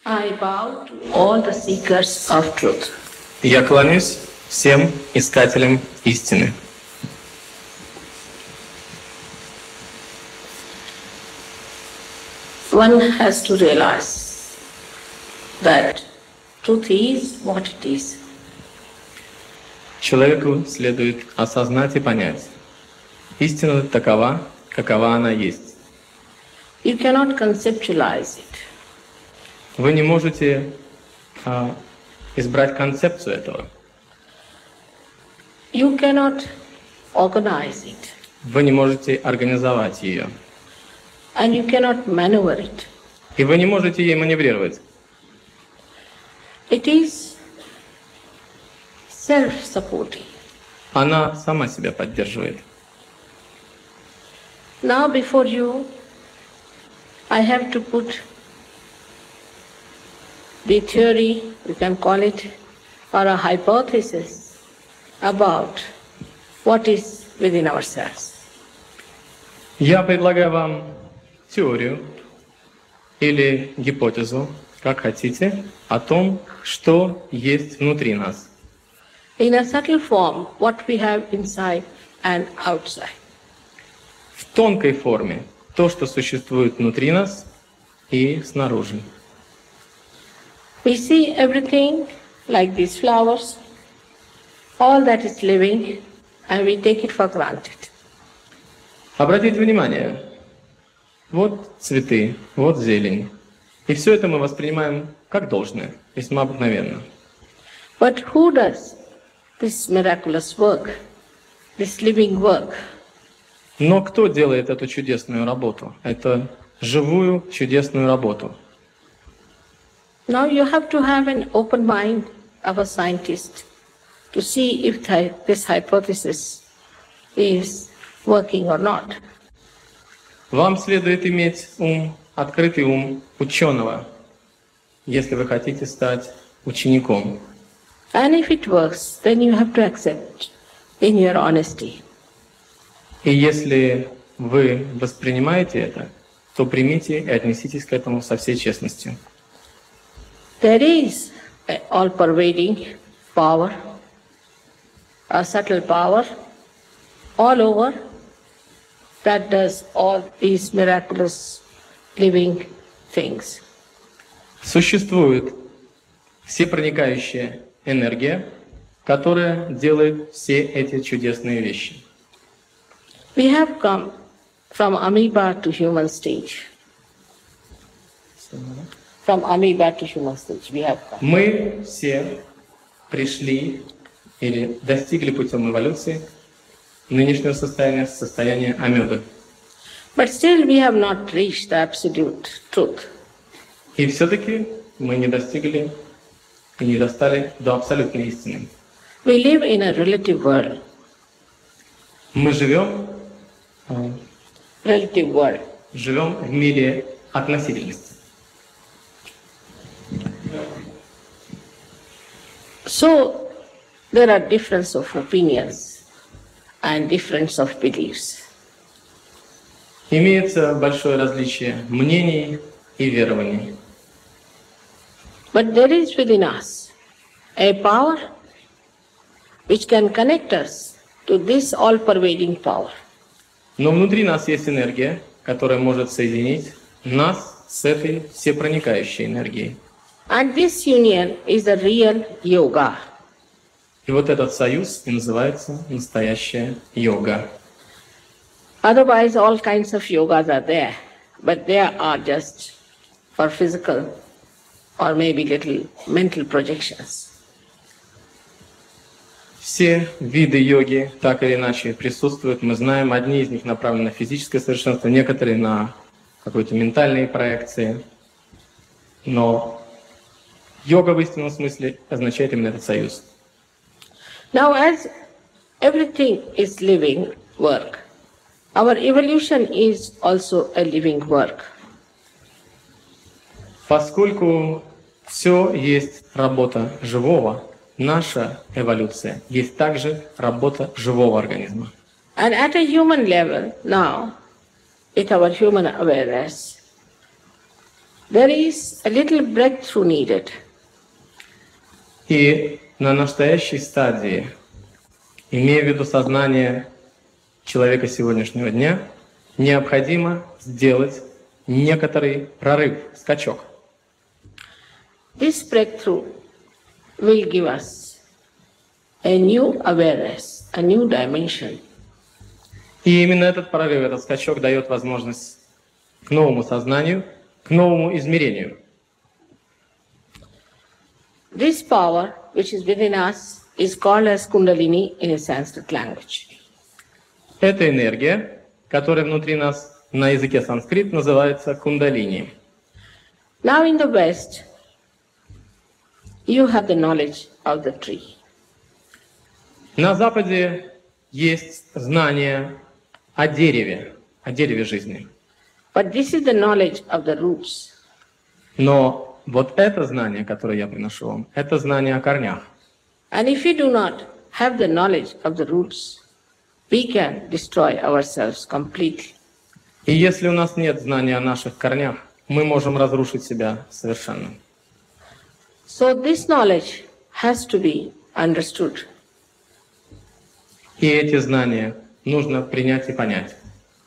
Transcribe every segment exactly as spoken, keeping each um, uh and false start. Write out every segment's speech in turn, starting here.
I bow to all the seekers of truth. Я кланяюсь всем искателям истины. One has to realize that truth is what it is. Человеку следует осознать и понять. Истина такова, какова она есть. You cannot conceptualize it. Вы не можете а, избрать концепцию этого. You cannot organize it. Вы не можете организовать ее. And you cannot maneuver it. И вы не можете ей маневрировать. It is self-supporting. Она сама себя поддерживает. Now before you, I have to put the theory, you can call it, or a hypothesis about what is within ourselves. Я предлагаю вам теорию или гипотезу, как хотите, о том, что есть внутри нас. In a subtle form, what we have inside and outside. В тонкой форме то, что существует внутри нас и снаружи. We see everything like these flowers, all that is living, and we take it for granted. Обратите внимание, вот цветы, вот зелень. И все это мы воспринимаем как должное, весьма обыкновенно. But who does this miraculous work, this living work? Но кто делает эту чудесную работу, эту живую чудесную работу? Now you have to have an open mind of a scientist to see if this hypothesis is working or not. Вам следует иметь ум, открытый ум ученого, если вы хотите стать учеником. And if it works, then you have to accept in your honesty. И если вы воспринимаете это, то примите и отнеситесь к этому со всей честностью. There is an all-pervading power, a subtle power, all over, that does all these miraculous living things. Существует всепроникающая энергия, которая делает все эти чудесные вещи. We have come from amoeba to human stage. From amoeba to human stage we have come. Мы все пришли или достигли путем эволюции нынешнего состояния, состояния амебы. But still we have not reached the absolute truth. И все-таки мы не достигли и не достали до абсолютной истины. We live in a relative world. Мы живем, Relative world. живем в мире относительности. So there are difference of opinions and difference of beliefs. Имеется большое различие мнений и верований. But there is within us a power which can connect us to this all-pervading power. Но внутри нас есть энергия, которая может соединить нас с этой всепроникающей энергией. And this union is the real yoga. И вот этот союз и называется настоящая йога. Otherwise, all kinds of yogas are there, but they are just for physical or maybe little mental projections. Все виды йоги так или иначе присутствуют. Мы знаем, одни из них направлены на физическое совершенство, некоторые на какие-то ментальные проекции. Но йога в истинном смысле означает именно этот союз. Now, as everything is living work, our evolution is also a living work. Поскольку все есть работа живого, наша эволюция есть также работа живого организма. And at a human level now, with our human awareness, There is a little breakthrough needed. И на настоящей стадии, имея в виду сознание человека сегодняшнего дня, необходимо сделать некоторый прорыв, скачок. This breakthrough will give us a new awareness, a new dimension. И именно этот прорыв, этот скачок дает возможность к новому сознанию, к новому измерению. This power, which is within us, is called as Kundalini in a Sanskrit language. Эта энергия, которая внутри нас на языке санскрит называется кундалини. Now in the West, you have the knowledge of the tree. На Западе есть знание о дереве, о дереве жизни. But this is the knowledge of the roots. Но вот это знание, которое я приношу вам, это знание о корнях. And if we do not have the knowledge of the roots, we can destroy ourselves completely. И если у нас нет знания о наших корнях, мы можем разрушить себя совершенно. So this knowledge has to be understood. И эти знания нужно принять и понять.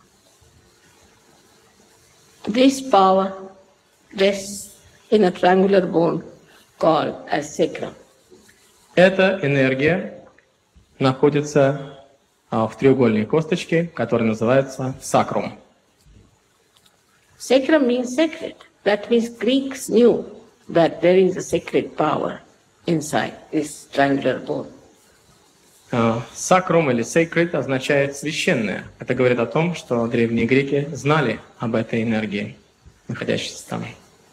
This power rests in a triangular bone called as sacrum. Эта энергия находится а, в треугольной косточке, которая называется сакрум. Sacrum means sacred. That means Greeks knew that there is a sacred power inside this triangular bone. Сакрум или sacred означает священное. Это говорит о том, что древние греки знали об этой энергии, находящейся там.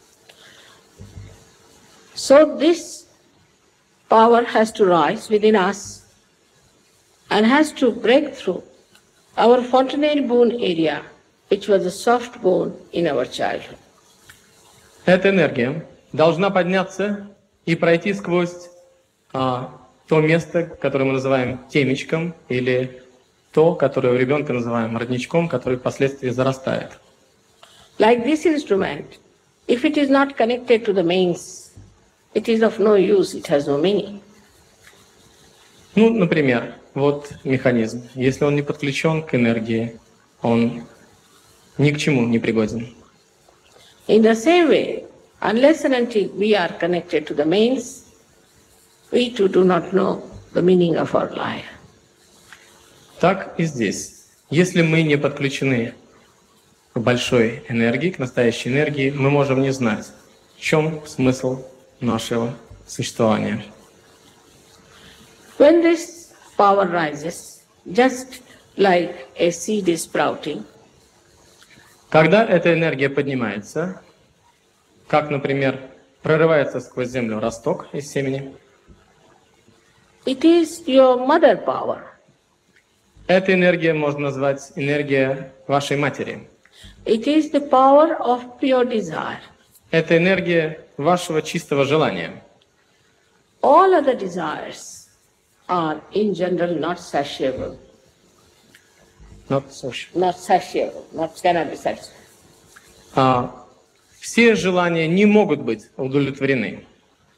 So this power has to rise within us and has to break through our fontanelle bone area, which was a soft bone in our childhood. Эта энергия должна подняться и пройти сквозь а, то место, которое мы называем темечком, или то, которое у ребенка называем родничком, который впоследствии зарастает. Like this instrument, if it is not connected to the mains, it is of no use, it has no meaning. Ну, например, вот механизм. Если он не подключен к энергии, он ни к чему не пригоден. In the same way, unless and until we are connected to the mains, we too do not know the meaning of our life. Так и здесь. Если мы не подключены к большой энергии, к настоящей энергии, мы можем не знать, в чем смысл нашего существования. When this power rises, just like a seed is sprouting, Когда эта энергия поднимается, как, например, прорывается сквозь землю росток из семени, it is your mother power. эта энергия можно назвать энергия вашей матери. It is the power of pure desire. Это энергия вашего чистого желания. All other desires are in general not satiable, Not social. not satiable, not cannot be satisfied. А, все желания не могут быть удовлетворены.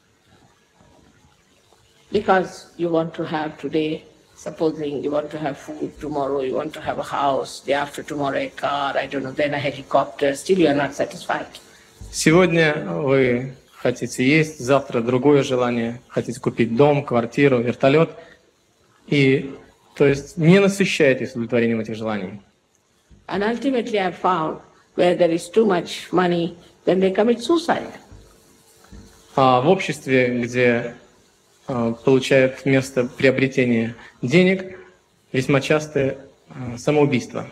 Because you want to have today, supposing you want to have food, tomorrow you want to have a house, day after tomorrow a car, I don't know, then a helicopter, still you are not satisfied. Сегодня вы хотите есть, завтра другое желание, хотите купить дом, квартиру, вертолет. И, то есть, не насыщаетесь удовлетворением этих желаний. And ultimately I found where there is too much money, then they commit suicide. А в обществе, где а, получает место приобретение денег, весьма часто а, самоубийство.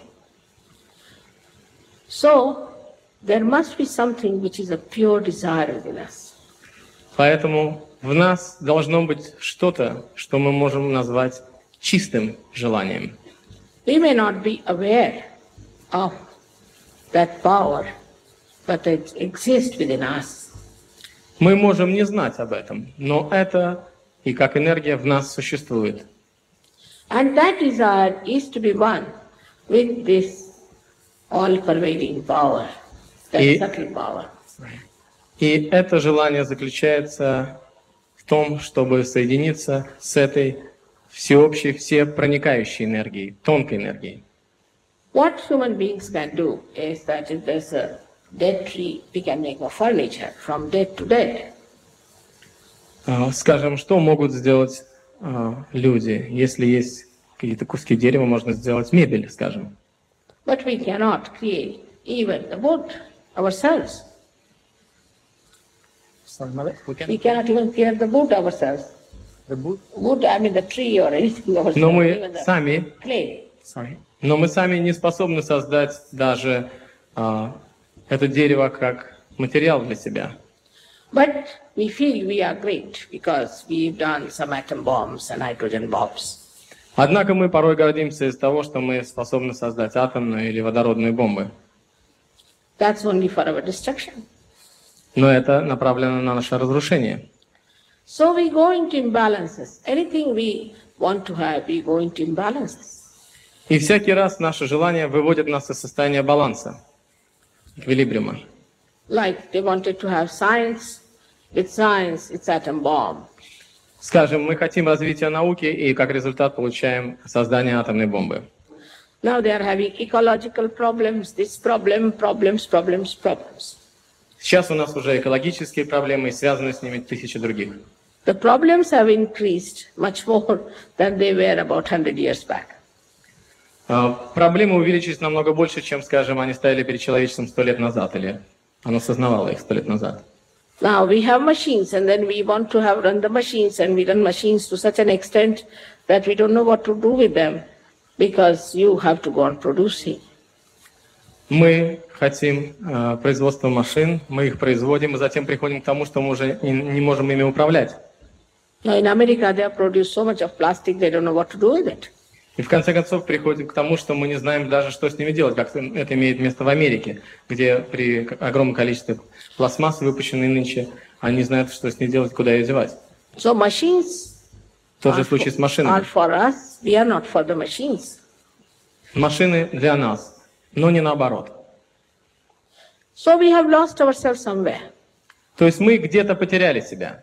So, there must be something which is a pure desire within us. Поэтому в нас должно быть что-то, что мы можем назвать чистым желанием. We may not be aware of that power, but it exists within us. Мы можем не знать об этом, но это и как энергия в нас существует. And that desire is to be one with this all-pervading power, that И- subtle power. Right. И это желание заключается в том, чтобы соединиться с этой всеобщей, всепроникающей энергией, тонкой энергией. What human beings can do is that if there's a dead tree, we can make a furniture from dead to dead. А, Скажем, что могут сделать а, люди? Если есть какие-то куски дерева, можно сделать мебель, скажем. But we cannot create even the wood ourselves. We cannot even create the wood ourselves. Wood, I mean the tree or anything ourselves. Но even мы the сами, clay. но мы сами не способны создать даже а, это дерево как материал для себя. But we feel we are great because we've done some atom bombs and hydrogen bombs. Однако мы порой гордимся из того, что мы способны создать атомную или водородную бомбы. That's only for our destruction. Но это направлено на наше разрушение. So we go into imbalances. Anything we want to have, we go into imbalances. И всякий раз наше желание выводит нас из состояния баланса, эквилибриума. Like they wanted to have science. With science, it's atom bomb. Скажем, мы хотим развития науки, и как результат получаем создание атомной бомбы. Now they are having ecological problems, this problem, problems, problems, problems. Сейчас у нас уже экологические проблемы, и связаны с ними тысячи других. The problems have increased much more than they were about one hundred years back. А, Проблемы увеличились намного больше, чем, скажем, они стояли перед человечеством сто лет назад, или оно сознавало их сто лет назад. Now we have machines and then we want to have run the machines and we run machines to such an extent that we don't know what to do with them because you have to go on producing. Мы хотим э, производства машин, мы их производим, и затем приходим к тому, что мы уже не, не можем ими управлять. Now in America they have produced so much of plastic they don't know what to do with it. И в конце концов приходим к тому, что мы не знаем даже, что с ними делать, как это имеет место в Америке, где при огромном количестве пластмассы, выпущенной нынче, они не знают, что с ней делать, куда ее девать. So machines Тот же are случай с for, are машинами. for us, we are not for the machines. Машины для нас, но не наоборот. So we have lost ourselves somewhere То есть мы где-то потеряли себя.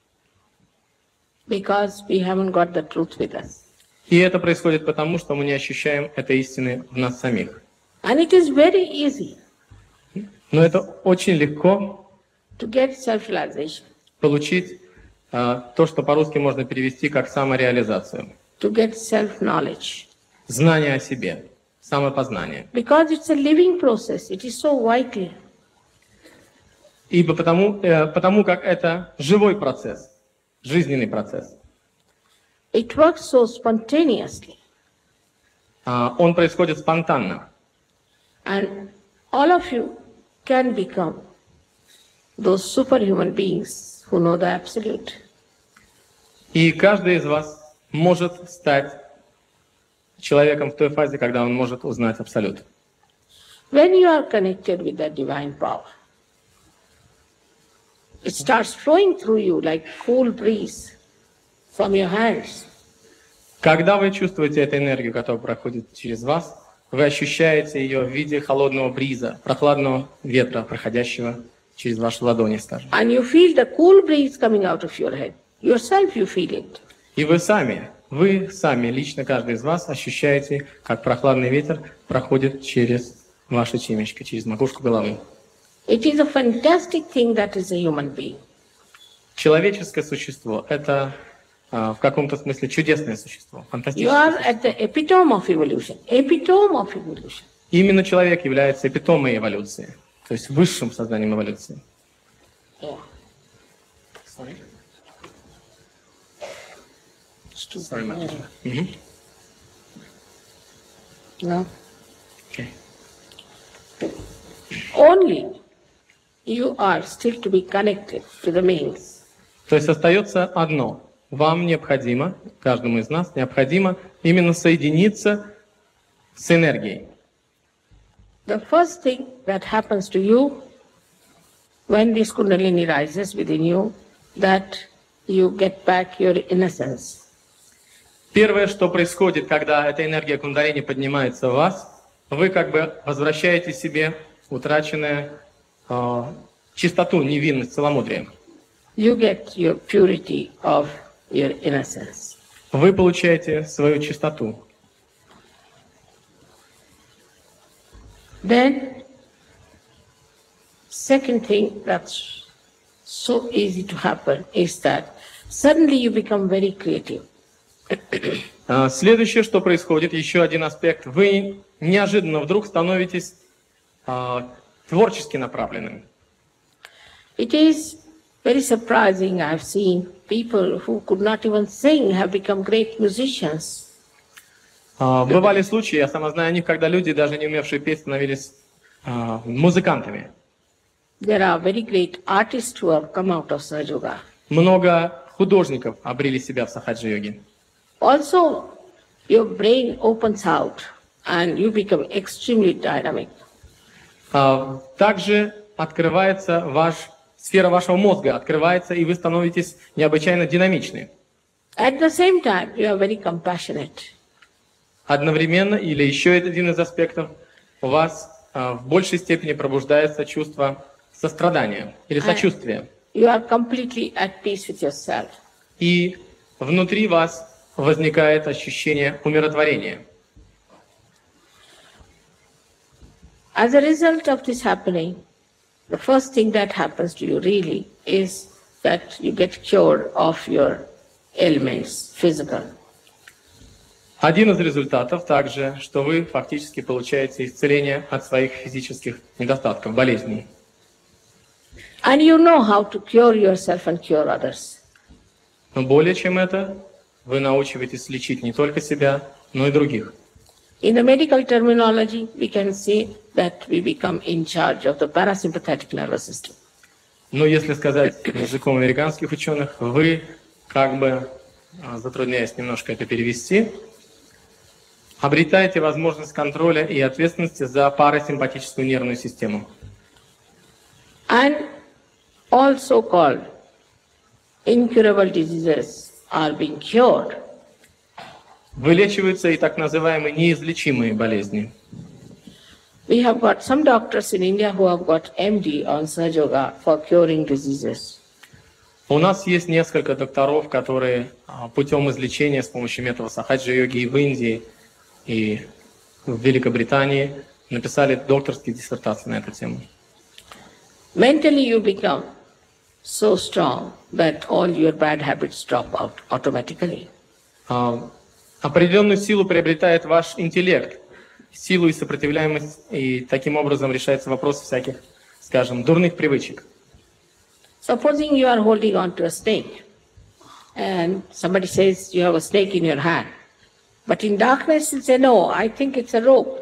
because we haven't got the truth with us. И это происходит потому, что мы не ощущаем этой истины в нас самих. And it is very easy Но это очень легко to get self-realization, получить а, то, что по-русски можно перевести как самореализацию. to get self-knowledge. Знание о себе, самопознание. Because it's a living process, it is so vital. Ибо потому, э, потому как это живой процесс, жизненный процесс. It works so spontaneously. А, он происходит спонтанно. And all of you can become those superhuman beings who know the absolute. И каждый из вас может стать человеком в той фазе, когда он может узнать абсолют. When you are connected with that divine power, it starts flowing through you like cool breeze from your hands. Когда вы чувствуете эту энергию, которая проходит через вас, вы ощущаете ее в виде холодного бриза, прохладного ветра, проходящего через ваши ладони, скажем. And you feel the cool breeze coming out of your head. Yourself you feel it. И вы сами, вы сами, лично каждый из вас ощущаете, как прохладный ветер проходит через ваше темечко, через макушку головы. It is a fantastic thing that is a human being. Человеческое существо — это а, в каком-то смысле чудесное существо, You фантастическое are существо. at the epitome of evolution. Epitome of evolution. Именно человек является эпитомой эволюции, то есть высшим сознанием эволюции. Yeah. Sorry, Matt. Мгм. No. Okay. Only you are still to be connected to the means. То есть остается одно. Вам необходимо, каждому из нас необходимо именно соединиться с энергией. The first thing that happens to you when this Kundalini rises within you, that you get back your innocence. Первое, что происходит, когда эта энергия кундалини поднимается в вас, вы как бы возвращаете себе утраченное, э, чистоту, невинность, целомудрие. You get your purity of your innocence. Вы получаете свою чистоту. Then, second thing that's so easy to happen is that suddenly you become very creative. А, Следующее, что происходит, еще один аспект. Вы неожиданно вдруг становитесь а, творчески направленным. It is very surprising. I've seen people who could not even sing have become great musicians. А, Бывали случаи, я сама знаю о них, когда люди, даже не умевшие петь, становились а, музыкантами. There are very great artists who have come out of Sahaja Yoga. Много художников обрели себя в сахаджа-йоге. Also, your brain opens out and you become extremely dynamic. А, Также открывается ваш, сфера вашего мозга, открывается, и вы становитесь необычайно динамичны. At the same time, you are very compassionate. Одновременно, или еще один из аспектов, у вас а, в большей степени пробуждается чувство сострадания или сочувствия. You are completely at peace with yourself. И внутри вас возникает ощущение умиротворения. As a result of this happening, the first thing that happens to you really is that you get cured of your ailments, physical. Один из результатов также, что вы фактически получаете исцеление от своих физических недостатков, болезней. And you know how to cure yourself and cure others. Но более чем это, вы научиваетесь лечить не только себя, но и других. In the medical terminology, we can say that we become in charge of the parasympathetic nervous system. Но если сказать языком американских ученых, вы, как бы, а, затрудняясь немножко это перевести, обретаете возможность контроля и ответственности за парасимпатическую нервную систему. And all so-called incurable diseases are being cured. Вылечиваются и так называемые неизлечимые болезни. We have got some doctors in India who have got M D on Sahaja Yoga for curing diseases. У нас есть несколько докторов, которые а, путем излечения с помощью метода сахаджа-йоги и в Индии, и в Великобритании написали докторские диссертации на эту тему. Mentally you become so strong that all your bad habits drop out automatically. А, Определенную силу приобретает ваш интеллект, силу и сопротивляемость, и таким образом решается вопрос всяких, скажем, дурных привычек. Supposing you are holding on to a snake and somebody says you have a snake in your hand, but in darkness you say, no, I think it's a rope.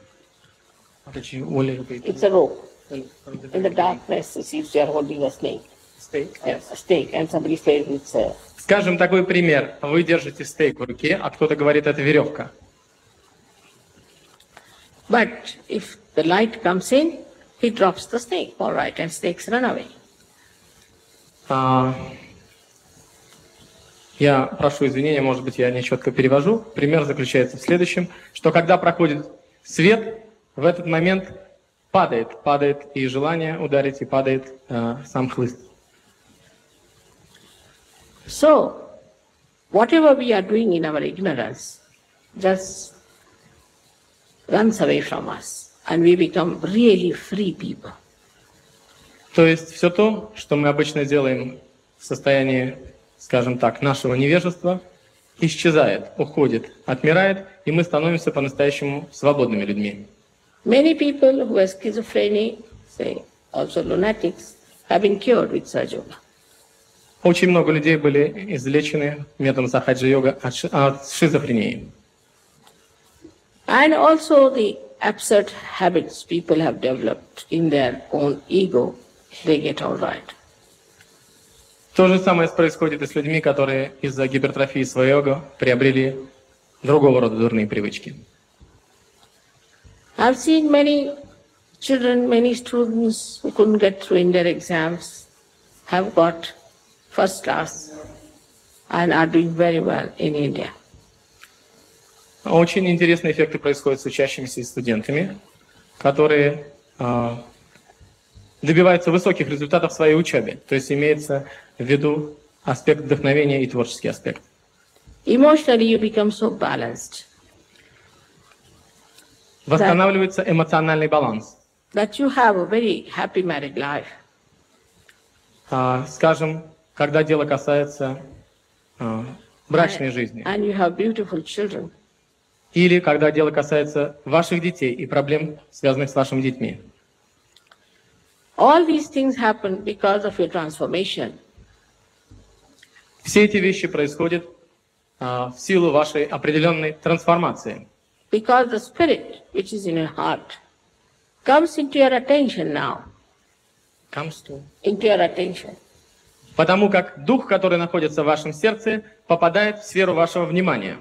It's a rope. In the darkness it seems you are holding a snake. Yes, a snake, and somebody says it's a... Скажем, такой пример. Вы держите стейк в руке, а кто-то говорит, это веревка. But if the light comes in, he drops the snake, all right, and snakes run away. А, я прошу извинения, может быть, я нечетко перевожу. Пример заключается в следующем, что когда проходит свет, в этот момент падает, падает и желание ударить, и падает а, сам хлыст. So, whatever we are doing in our ignorance just runs away from us, and we become really free people. То есть все то, что мы обычно делаем в состоянии, скажем так, нашего невежества, исчезает, уходит, отмирает, и мы становимся по-настоящему свободными людьми. Many people who have schizophrenia, say also lunatics, have been cured with Sahaja Yoga. Очень много людей были излечены методом сахаджа-йога от, ши- от шизофрении. And also the absurd habits people have developed in their own ego, they get all right. То же самое происходит и с людьми, которые из-за гипертрофии своего эго приобрели другого рода дурные привычки. I've seen many children, many students who couldn't get through in their exams have got first class and are doing very well in India. Очень интересные эффекты происходят с учащимися и студентами, которые а, добиваются высоких результатов в своей учебе. То есть имеется в виду аспект вдохновения и творческий аспект. Emotionally, you become so balanced Восстанавливается эмоциональный баланс. that you have a very happy married life. А, скажем, когда дело касается а, брачной жизни. And you have beautiful children. Или когда дело касается ваших детей и проблем, связанных с вашими детьми. All these things happen because of your transformation. Все эти вещи происходят а, в силу вашей определенной трансформации. Because the spirit which is in your heart comes into your attention now, into your attention. Потому как дух, который находится в вашем сердце, попадает в сферу вашего внимания.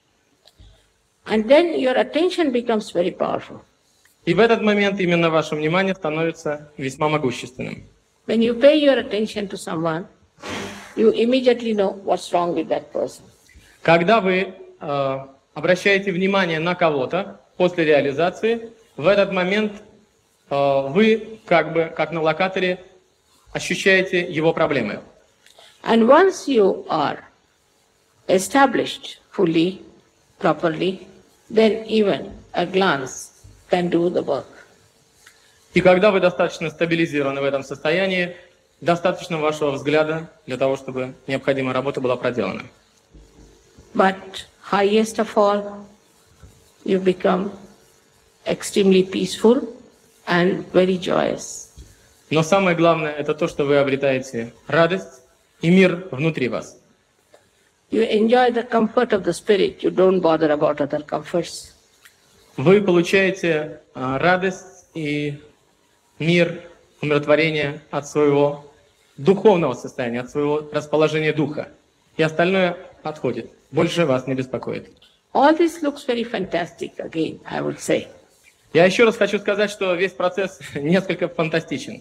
And then your attention becomes very powerful. И в этот момент именно ваше внимание становится весьма могущественным. When you pay your attention to someone, you immediately know what's wrong with that person. Когда вы э, обращаете внимание на кого-то после реализации, в этот момент э, вы, как бы, как на локаторе, ощущаете его проблемы. And once you are established fully, properly, then even a glance can do the work. И когда вы достаточно стабилизированы в этом состоянии, достаточно вашего взгляда для того, чтобы необходимая работа была проделана. But highest of all, you become extremely peaceful and very joyous. Но самое главное – это то, что вы обретаете радость и мир внутри вас. You enjoy the comfort of the spirit. You don't bother about other comforts. Вы получаете а, радость и мир, умиротворение от своего духовного состояния, от своего расположения духа. И остальное отходит. Больше вас не беспокоит. All this looks very fantastic again, I would say. Я еще раз хочу сказать, что весь процесс несколько фантастичен.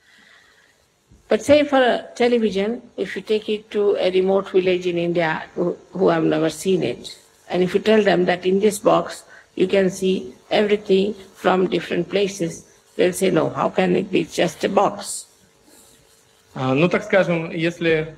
But say for a television, if you take it to a remote village in India who, who have never seen it, and if you tell them that in this box you can see everything from different places, they'll say, no, how can it be just a box? А, ну, так скажем, если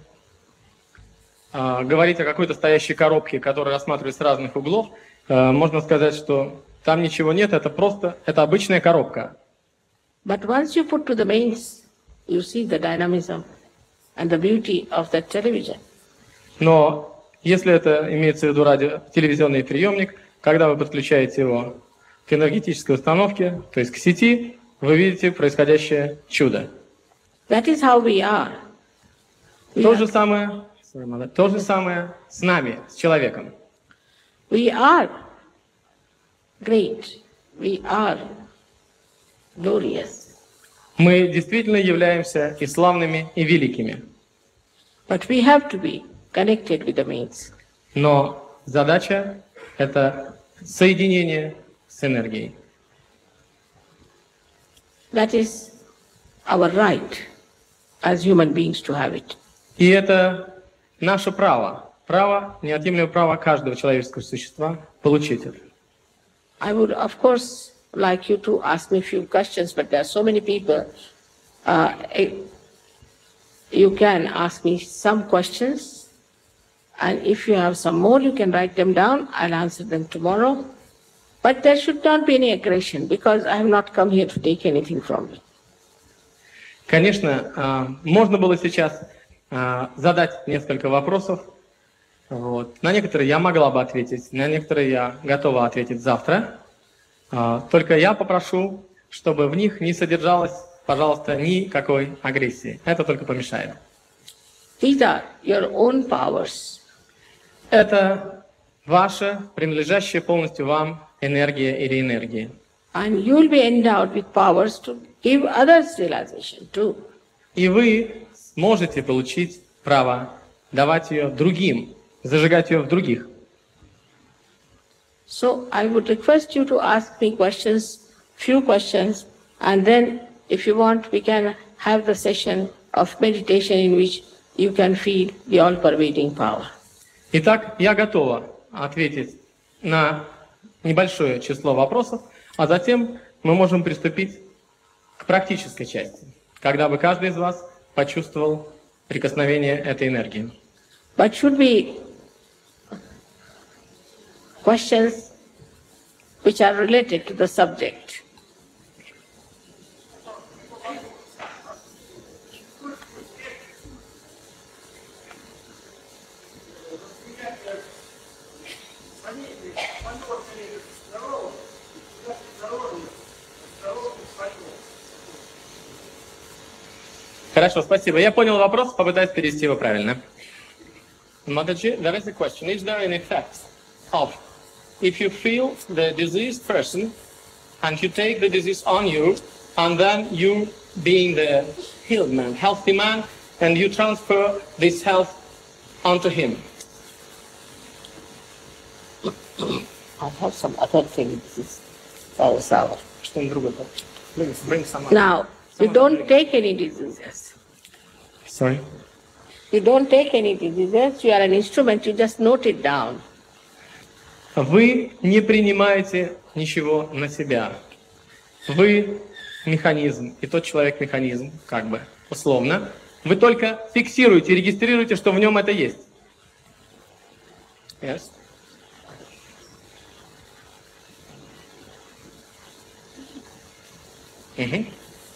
а, говорить о какой-то стоящей коробке, которая рассматривается с разных углов, а, можно сказать, что там ничего нет, это просто, это обычная коробка. But once you put to the mains, you see the dynamism and the beauty of that television. Но если это имеется в виду радио, телевизионный приемник, когда вы подключаете его к энергетической установке, то есть к сети, вы видите происходящее чудо. That is how we are. We То are, же самое, то же самое с нами, с человеком. we are great. We are glorious. Мы действительно являемся и славными, и великими. But we have to be connected with the mains. Но задача – это соединение с энергией. That is our right as human beings to have it. И это наше право, право, неотъемлемое право каждого человеческого существа получить это. I would, of course, like you to ask me a few questions, but there are so many people. Uh, eh, you can ask me some questions, and if you have some more, you can write them down. I'll answer them tomorrow. But there should not be any aggression, because I have not come here to take anything from you. Конечно, а, можно было сейчас а, задать несколько вопросов. Вот. На некоторые я могла бы ответить, на некоторые я готова ответить завтра. А, Только я попрошу, чтобы в них не содержалось, пожалуйста, никакой агрессии. Это только помешает. These are your own powers. Это ваша, принадлежащая полностью вам энергия или энергии. And you will be endowed with powers to give others realization too. И вы сможете получить право давать ее другим, зажигать ее в других. So I would request you to ask me questions, few questions, and then if you want, we can have the session of meditation in which you can feel the all-pervading power. Итак, я готова ответить на небольшое число вопросов, а затем мы можем приступить к практической части, когда бы каждый из вас почувствовал прикосновение этой энергии. But should be questions which are related to the subject. Хорошо, спасибо. Я понял вопрос, попытаюсь перевести его правильно. Mataji, there is a question. Is there an effect of if you feel the diseased person and you take the disease on you and then you being the healed man, healthy man, and you transfer this health onto him? I have some other thing. This is all sour. Bring, bring some. Now, you don't take any diseases. Sorry? You don't take any diseases. You are an instrument. You just note it down. Вы не принимаете ничего на себя. Вы механизм, и тот человек механизм, как бы, условно. Вы только фиксируете, регистрируете, что в нем это есть. Yes? Угу.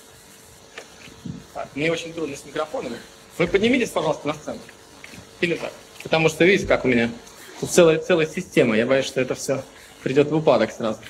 Так, мне очень трудно с микрофонами. Вы поднимитесь, пожалуйста, на сцену. Или так. Потому что, видите, как у меня тут целая, целая система. Я боюсь, что это все придет в упадок сразу.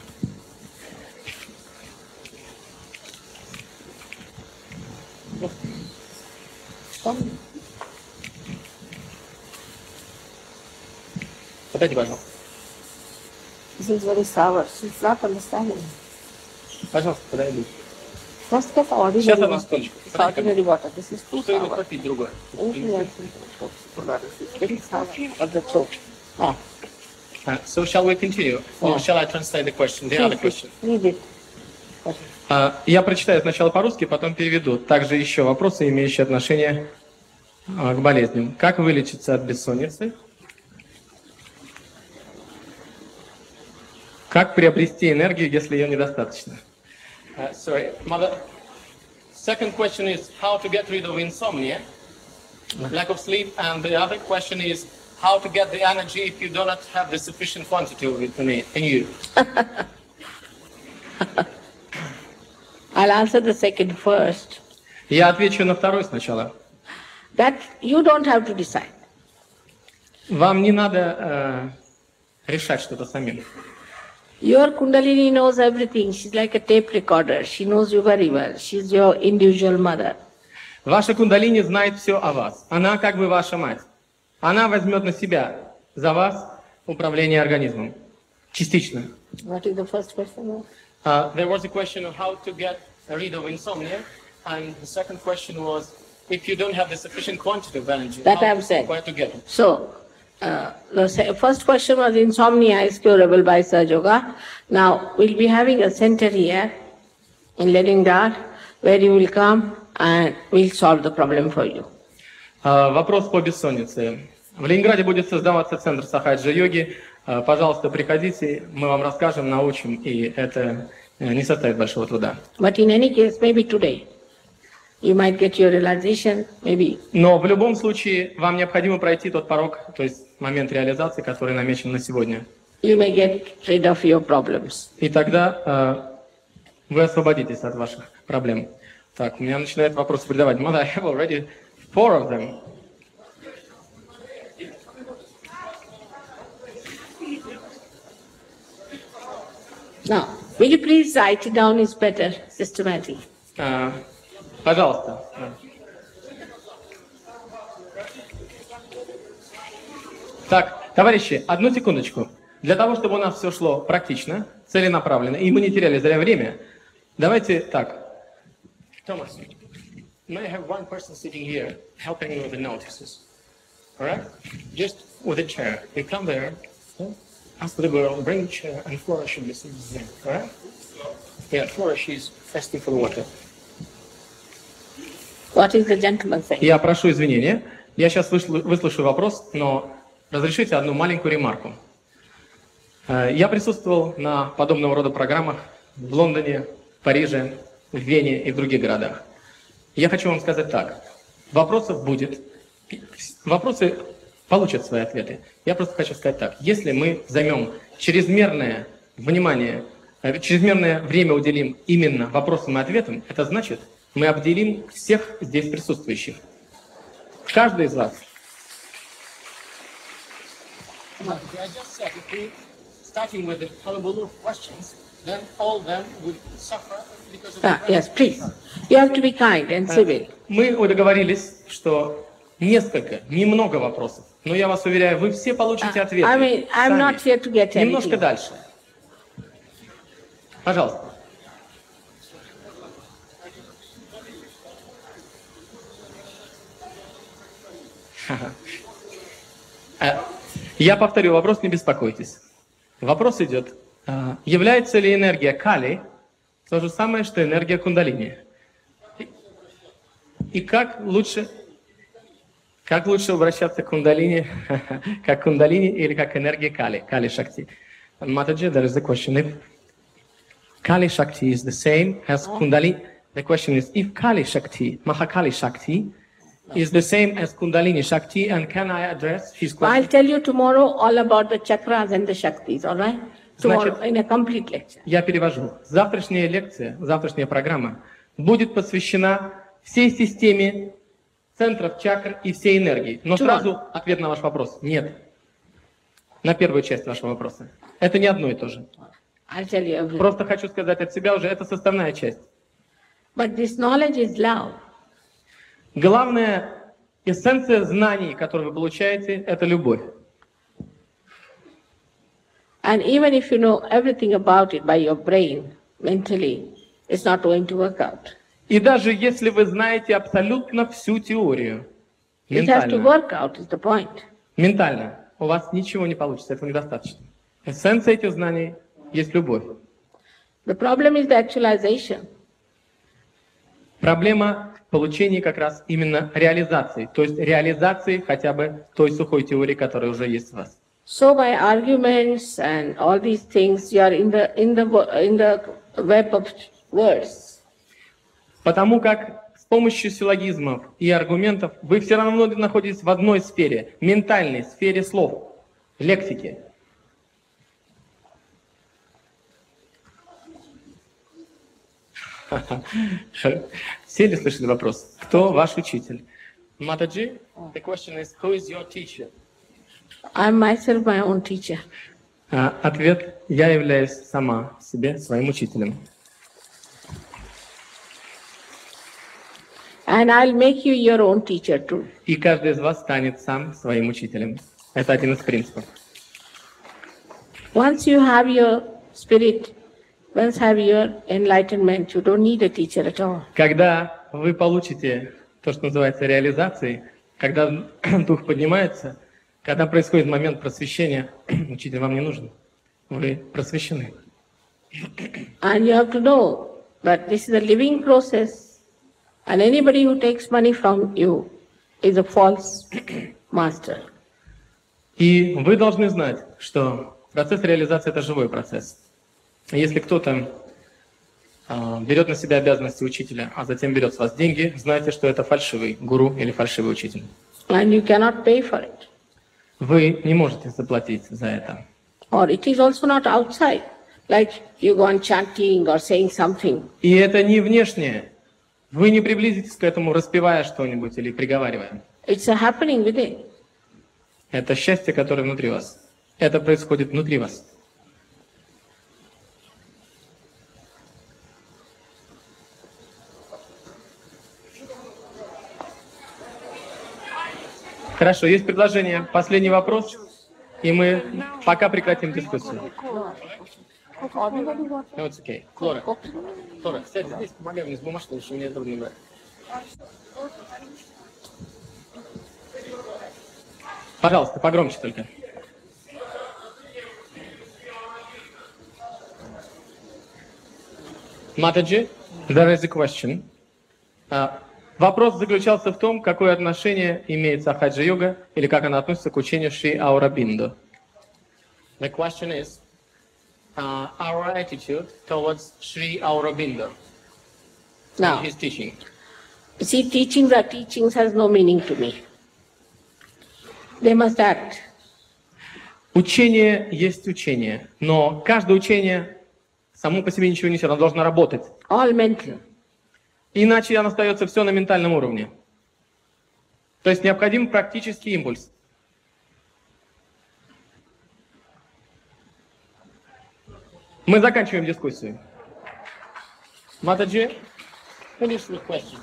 Подойди, пожалуйста. This is very sour. She's not understanding. Пожалуйста, подойди. Just get ordinary Сейчас одну water. секундочку. It's ordinary water. This is too Стоит sour. попить другое. Anything else in the throat? Very sour of the throat. Ah. Uh, so shall we continue? Or Yeah. shall I translate the question, the other question? Read it. Uh, я прочитаю сначала по-русски, потом переведу. Также еще вопросы, имеющие отношение uh, к болезням. Как вылечиться от бессонницы? Как приобрести энергию, если ее недостаточно? Uh, sorry, mother. Second question is how to get rid of insomnia, lack of sleep, and the other question is how to get the energy if you do not have the sufficient quantity of it in you. I'll answer the second first. Я отвечу на второй сначала. That you don't have to decide. Вам не надо э, решать что-то самим. Your Kundalini knows everything. She's like a tape recorder. She knows you very well. She's your individual mother. Ваша кундалини знает все о вас. Она как бы ваша мать. Она возьмет на себя за вас управление организмом. Частично. What is the first question? Uh, there was a question of how to get rid of insomnia, and the second question was if you don't have the sufficient quantity of energy, That how I've said. where to get it. So, uh, the se- first question was insomnia is curable by Sahaja Yoga. Now, we'll be having a center here in Leningrad where you will come and we'll solve the problem for you. Uh, вопрос по бессоннице. В Ленинграде будет создаваться центр сахаджа-йоги. Uh, пожалуйста, приходите, мы вам расскажем, научим, и это uh, не составит большого труда. But in any case, maybe today, you might get your realization, maybe. Но в любом случае вам необходимо пройти тот порог, то есть момент реализации, который намечен на сегодня. You may get rid of your problems. И тогда uh, вы освободитесь от ваших проблем. Так, у меня начинает вопрос придавать. Mother, I have already four of them. Now, will you please write it down? It's better, systematic. Uh, пожалуйста. Так, товарищи, одну секундочку. Для того, чтобы у нас все шло практично, целенаправленно, и мы не теряли зря время, давайте так. Thomas, may I have one person sitting here helping me with the notices? All right? Just with a chair. You come there, ask the girl, bring the chair, and Flora should be sitting there. All right? Yeah, Flora, she's asking for the water. What is the gentleman saying? Я прошу извинения. Я сейчас выслушаю вопрос, но разрешите одну маленькую ремарку. Я присутствовал на подобного рода программах в Лондоне, Париже, в Вене и в других городах. Я хочу вам сказать так. Вопросов будет. Вопросы получат свои ответы. Я просто хочу сказать так. Если мы займем чрезмерное внимание, э, чрезмерное время уделим именно вопросам и ответам, это значит, мы обделим всех здесь присутствующих. Каждый из вас. Ah, yes, please. You have to be kind and civil. Мы договорились, что несколько, немного вопросов, но я вас уверяю, вы все получите ответы. I mean, I'm сами. not here to get Немножко anything. дальше. Пожалуйста. Я повторю вопрос, не беспокойтесь. Вопрос идет, является ли энергия Кали то же самое, что энергия Кундалини? И как лучше, как лучше обращаться к Кундалини, как Кундалини или как энергия Кали, Кали Шакти? Mataji, there is the question. If Kali Shakti is the same as Kundalini, the question is, if Kali Shakti, Mahakali Shakti, is the same as Kundalini Shakti, and can I address his question? I'll tell you tomorrow all about the chakras and the Shaktis, all right? Tomorrow, Значит, in a complete lecture. Я перевожу. Завтрашняя лекция, завтрашняя программа будет посвящена всей системе центров чакр и всей энергии. Но сразу ответ на ваш вопрос. Нет. На первую часть вашего вопроса. Это не одно и то же. I'll tell you everything. Просто хочу сказать от себя уже, это составная часть. But this knowledge is love. Главная эссенция знаний, которые вы получаете, это любовь. And even if you know everything about it by your brain, mentally, it's not going to work out. И даже если вы знаете абсолютно всю теорию, It has to ментально, work out, is the point. ментально, у вас ничего не получится, этого недостаточно. Эссенция этих знаний есть любовь. The problem is the actualization. Проблема в получении как раз именно реализации, то есть реализации хотя бы той сухой теории, которая уже есть в вас. So by arguments and all these things, you are in the in the wo- in the web of words. Потому как с помощью силлогизмов и аргументов вы все равно находитесь в одной сфере, ментальной сфере слов, лексики. Все ли слышали вопрос? Кто ваш учитель? Mataji, the question is, who is your teacher? I'm myself my own teacher. А, Ответ: я являюсь сама себе своим учителем. And I'll make you your own teacher too. И каждый из вас станет сам своим учителем. Это один из принципов. Once you have your spirit, once have your enlightenment, you don't need a teacher at all. Когда вы получите то, что называется реализацией, когда дух поднимается, когда происходит момент просвещения, учитель вам не нужен. Вы просвещены. And you have to know that this is a living process. And anybody who takes money from you is a false master. И вы должны знать, что процесс реализации – это живой процесс. Если кто-то э, берет на себя обязанности учителя, а затем берет с вас деньги, знайте, что это фальшивый гуру или фальшивый учитель. And you cannot pay for it. Вы не можете заплатить за это. Or it is also not outside, like you go on chanting or saying something. И это не внешнее. Вы не приблизитесь к этому, распевая что-нибудь или приговаривая. It's a happening within. Это счастье, которое внутри вас. Это происходит внутри вас. Хорошо, есть предложение. Последний вопрос, и мы пока прекратим дискуссию. No, it's okay. Флора, Флора, сядь здесь, помогай мне с бумажкой, потому что мне трудно брать. Пожалуйста, погромче только. Mataji, there is a question. Uh, вопрос заключался в том, какое отношение имеет сахаджа-йога или как она относится к учению Шри Аурабиндо. The question is uh, our attitude towards Sri Aurobindo Now, and his teaching. You see, teachings are teachings has no meaning to me. They must act. Учение есть учение, но каждое учение само по себе ничего не несет, оно должно работать. All mental. Иначе оно остается все на ментальном уровне. То есть необходим практический импульс. Мы заканчиваем дискуссию. Матаджи? Finish the questions.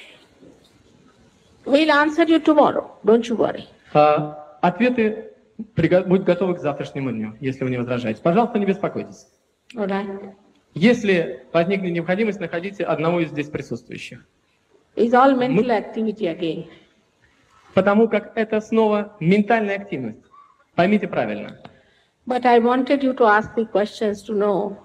We'll answer you tomorrow. Don't you worry. А, ответы приго- будут готовы к завтрашнему дню, если вы не возражаете. Пожалуйста, не беспокойтесь. All right. Если возникнет необходимость, находите одного из здесь присутствующих. It's all mental activity again. Потому как это снова ментальная активность. Поймите правильно. But I wanted you to ask me questions to know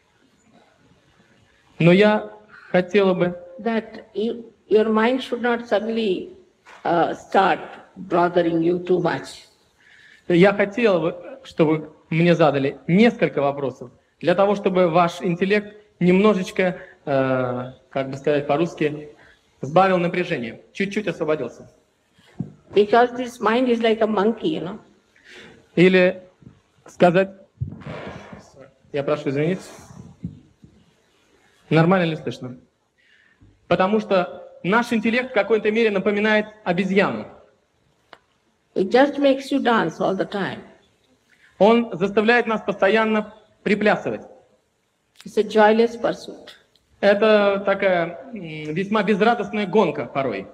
Но я хотела бы, that you, your mind should not suddenly uh, start bothering you too much. я хотела бы, чтобы мне задали несколько вопросов, для того, чтобы ваш интеллект немножечко, э, как бы сказать по-русски, сбавил напряжение, чуть-чуть освободился. Because this mind is like a monkey, you know. Или сказать, я прошу извинить, нормально ли слышно? Потому что наш интеллект в какой-то мере напоминает обезьяну. It just makes you dance all the time. Он заставляет нас постоянно приплясывать. It's a joyless pursuit. Это такая м, весьма безрадостная гонка порой.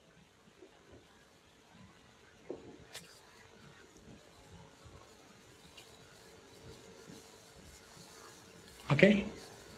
Окей?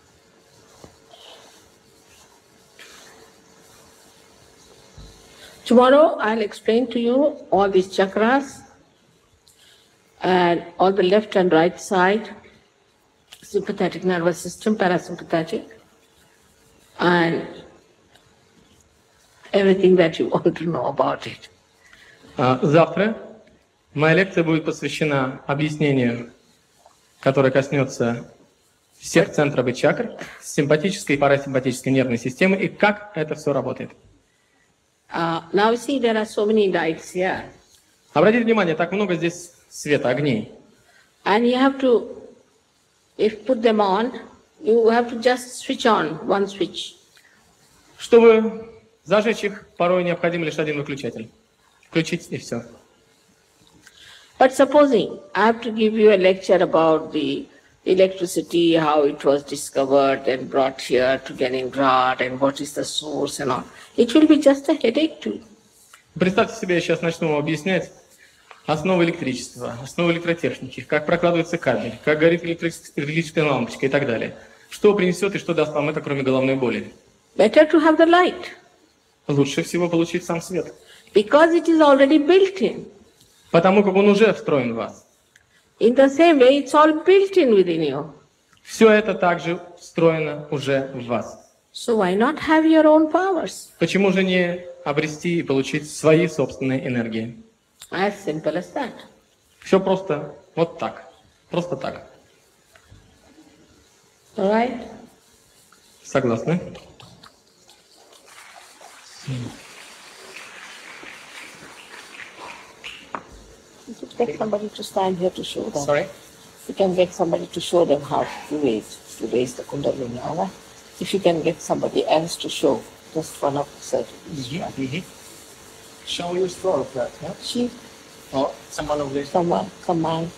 Tomorrow I'll explain to you all these chakras and all the left and right side, sympathetic nervous system, parasympathetic, and everything that you want to know about it. А, Завтра моя лекция будет посвящена объяснению, которое коснется всех центров и чакр, симпатической и парасимпатической нервной системы и как это все работает. Uh, now see, there are so many lights here, Обратите внимание, так много здесь света, огней. and you have to, if put them on, you have to just switch on one switch. Чтобы зажечь их, порой необходим лишь один выключатель. Включить и все. But supposing I have to give you a lecture about the electricity, how it was discovered and brought here to Leningrad, and what is the source and all, it will be just a headache to you. Представьте себе, я сейчас начну вам объяснять основы электричества, основы электротехники, как прокладывается кабель, как горит электрическая электрическая лампочка и так далее. Что принесет и что даст вам это, кроме головной боли? Better to have the light, Лучше всего получить сам свет, because it is already built in. потому как он уже встроен в вас. In the same way, it's all built in within you. Все это также встроено уже в вас. So why not have your own powers? Почему же не обрести и получить свои собственные энергии? As simple as that. Все просто вот так. Просто так. All right? Согласны? You should get somebody to stand here to show them. Sorry? You can get somebody to show them how to raise, to raise the Kundalini, all right? If you can get somebody else to show, just one of the surgeons. Mm-hmm. Shall we restore that? Yeah? She, Or someone of this? someone, someone.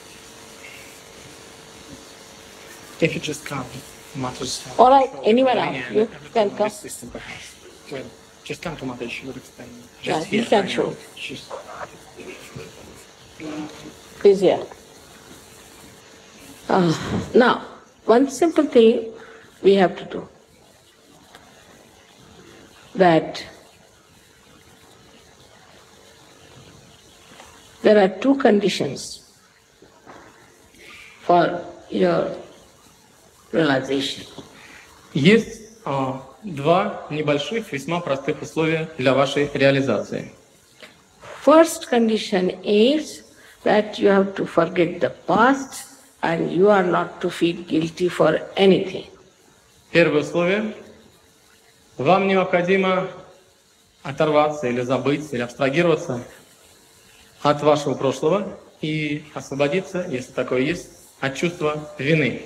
If you just come, matters. All right, anyone else, you can come. Well, just come to Mother, she would explain. Yeah, Just you here, can I show. know. She's... Please here. Uh, now, one simple thing we have to do, that there are two conditions for your realization. Есть а, два небольших, весьма простых условия для вашей реализации. First condition is that you have to forget the past and you are not to feel guilty for anything. Первое условие. Вам необходимо оторваться или забыть, или абстрагироваться от вашего прошлого и освободиться, если такое есть, от чувства вины.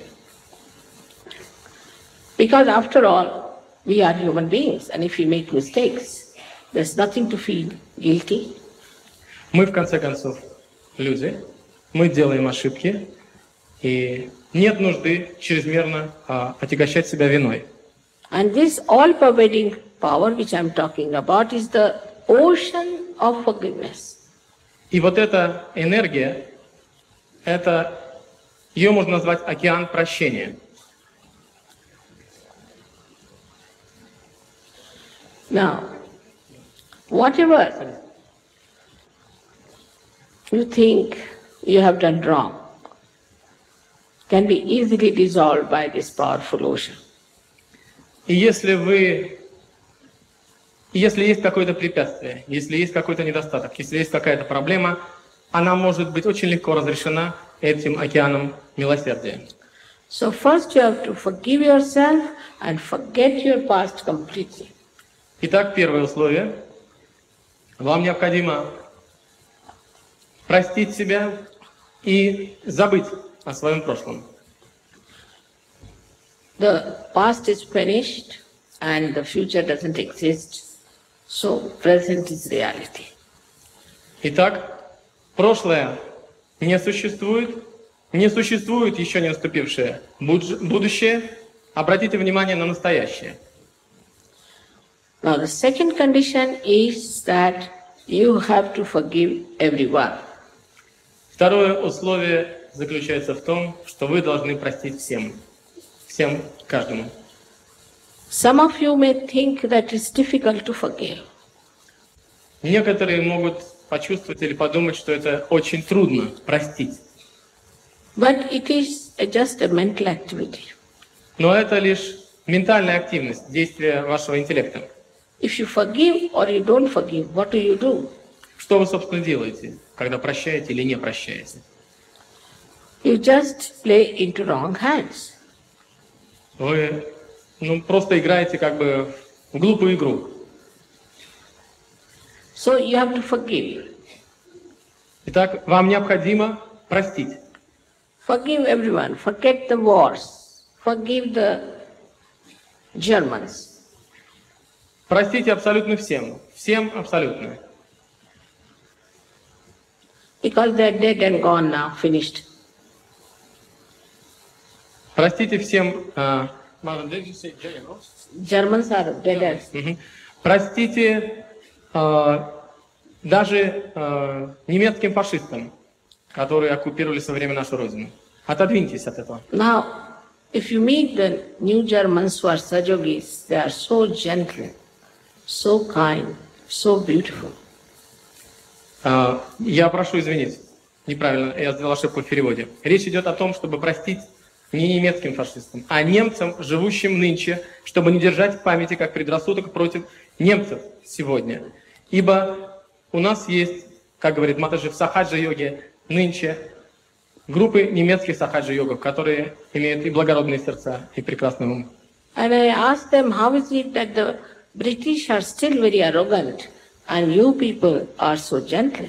Because after all, we are human beings, and if we make mistakes, there's nothing to feel guilty. Мы, в конце концов, люди, мы делаем ошибки, и нет нужды чрезмерно а, отягощать себя виной. And this all-pervading power which I'm talking about is the ocean of forgiveness. И вот эта энергия, это, ее можно назвать океан прощения. Now, whatever you think you have done wrong can be easily dissolved by this powerful ocean. И если вы, если есть какое-то препятствие, если есть какой-то недостаток, если есть какая-то проблема, она может быть очень легко разрешена этим океаном милосердия. So first you have to forgive yourself and forget your past completely. Итак, первое условие. Вам необходимо простить себя и забыть о своем прошлом. The past is finished and the future doesn't exist, so present is reality. Итак, прошлое не существует, не существует еще не наступившее будущее. Обратите внимание на настоящее. Now the second condition is that you have to forgive everyone. Второе условие заключается в том, что вы должны простить всем. Всем, каждому. Some of you may think that it's difficult to forgive. Некоторые могут почувствовать или подумать, что это очень трудно простить. But it is just a mental activity. Но это лишь ментальная активность, действие вашего интеллекта. If you forgive or you don't forgive, what do you do? Что вы, собственно, делаете, когда прощаете или не прощаете? You just play into wrong hands. Вы ну, просто играете как бы в глупую игру. So you have to forgive. Итак, вам необходимо простить. Forgive everyone. Forget the wars. Forgive the Germans. Простите абсолютно всем. Всем абсолютно. Because they're dead and gone now, finished. Простите всем... а, Germans are dead and... Мгм. Простите а, даже а, немецким фашистам, которые оккупировали в свое время нашу родину. Отодвиньтесь от этого. Now, if you meet the new Germans who are Sajogis, they are so gentle, so kind, so beautiful. А, я прошу извинить, неправильно, я сделал ошибку в переводе. Речь идет о том, чтобы простить не немецким фашистам, а немцам, живущим нынче, чтобы не держать в памяти как предрассудок против немцев сегодня. Ибо у нас есть, как говорит Матаджи в сахаджа-йоге, нынче группы немецких сахаджа-йогов, которые имеют и благородные сердца, и прекрасный ум. And I asked them, how is it that the British are still very arrogant and you people are so gentle?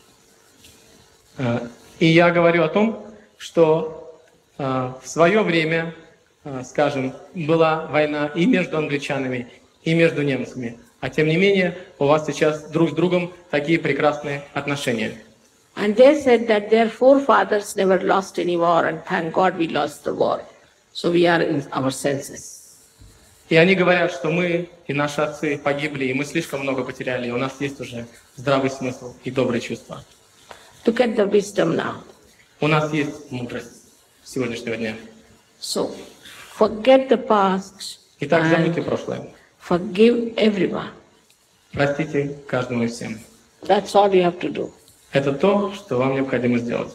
А, И я говорю о том, что а, в свое время, а, скажем, была война и между англичанами, и между немцами. А тем не менее, у вас сейчас друг с другом такие прекрасные отношения. And they said that their forefathers never lost any war, and thank God we lost the war. So we are in our senses. И они говорят, что мы и наши отцы погибли, и мы слишком много потеряли, и у нас есть уже здравый смысл и добрые чувства. Look at the wisdom now. У нас есть мудрость сегодняшнего дня. So forget the past Итак, забудьте and прошлое. forgive everyone. Простите каждому и всем. That's all you have to do. Это то, что вам необходимо сделать.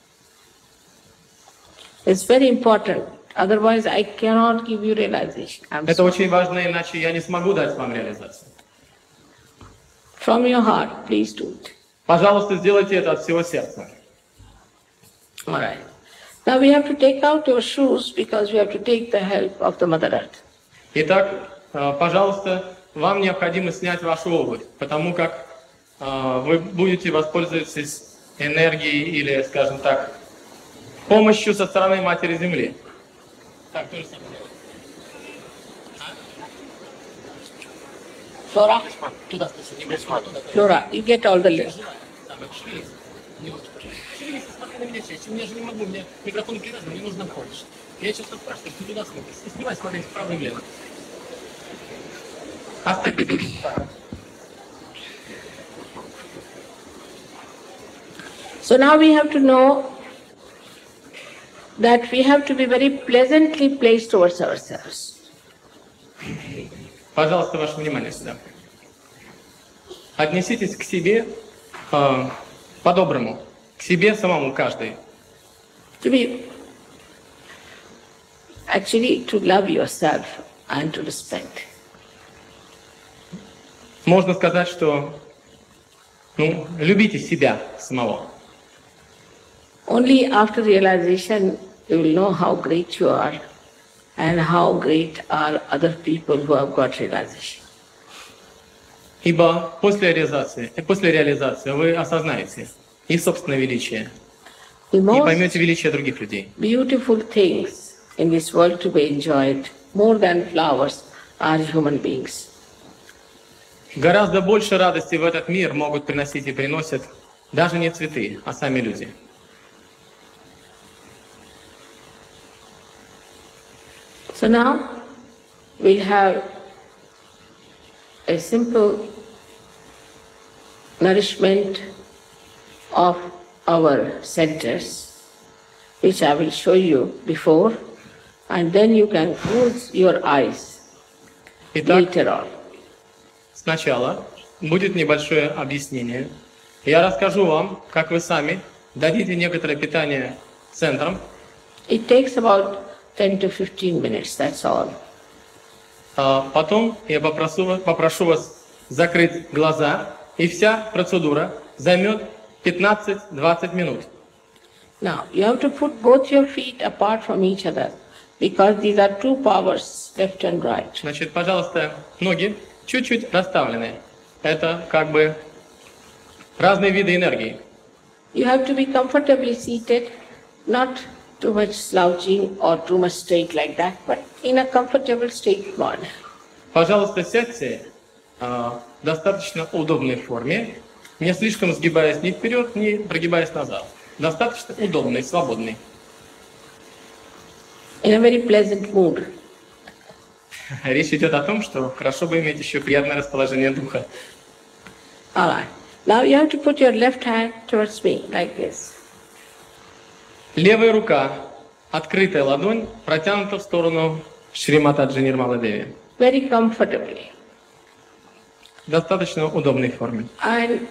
It's very important. Otherwise, I cannot give you realization. I'm Это sorry. очень важно, иначе я не смогу дать вам реализацию. From your heart, please do it. Пожалуйста, сделайте это от всего сердца. All right. Now we have to take out your shoes because we have to take the help of the Mother Earth. Итак, э, пожалуйста, вам необходимо снять вашу обувь, потому как э, вы будете воспользоваться энергией или, скажем так, помощью со стороны Матери Земли. Так, то же самое. Flora, Flora, you get all the list. Смотри на меня чаще, я же не могу, мне микрофон привязан, мне нужно больше. Я сейчас спрашиваю, ты туда смотришь, не успевай смотреть вправо и влево. So now we have to know that we have to be very pleasantly placed towards ourselves. Пожалуйста, ваше внимание сюда. Отнеситесь к себе э, по-доброму, к себе самому каждый. To be, actually, to love yourself and to respect. Можно сказать, что ну, любите себя самого. Only after realization you will know how great you are and how great are other people who have got realization. Ибо после реализации, после реализации вы осознаете и собственное величие, The и most поймете величие других людей. beautiful things in this world to be enjoyed, more than flowers, are human beings. Гораздо больше радости в этот мир могут приносить и приносят даже не цветы, а сами люди. So now we have a simple nourishment of our centers, which I will show you before, and then you can close your eyes Итак, later on. сначала будет небольшое объяснение. Я расскажу вам, как вы сами дадите некоторое питание центрам. It takes about ten to fifteen minutes, that's all. А потом я попрошу, вас- попрошу вас закрыть глаза, и вся процедура займет пятнадцать-двадцать минут. Now, you have to put both your feet apart from each other because these are two powers, left and right. Значит, пожалуйста, ноги чуть-чуть расставлены. Это как бы разные виды энергии. You have to be comfortably seated, not too much slouching or too much straight like that, but in a comfortable straight manner. Пожалуйста, сядьте а, в достаточно удобной форме, не слишком сгибаясь ни вперед, ни прогибаясь назад. Достаточно удобный, свободный. In a very pleasant mood. Речь идет о том, что хорошо бы иметь еще приятное расположение духа. All right. Now you have to put your left hand towards me like this. Левая рука, открытая ладонь, протянута в сторону Шри Матаджи Нирмала Деви. Very comfortably. В достаточно удобной форме. And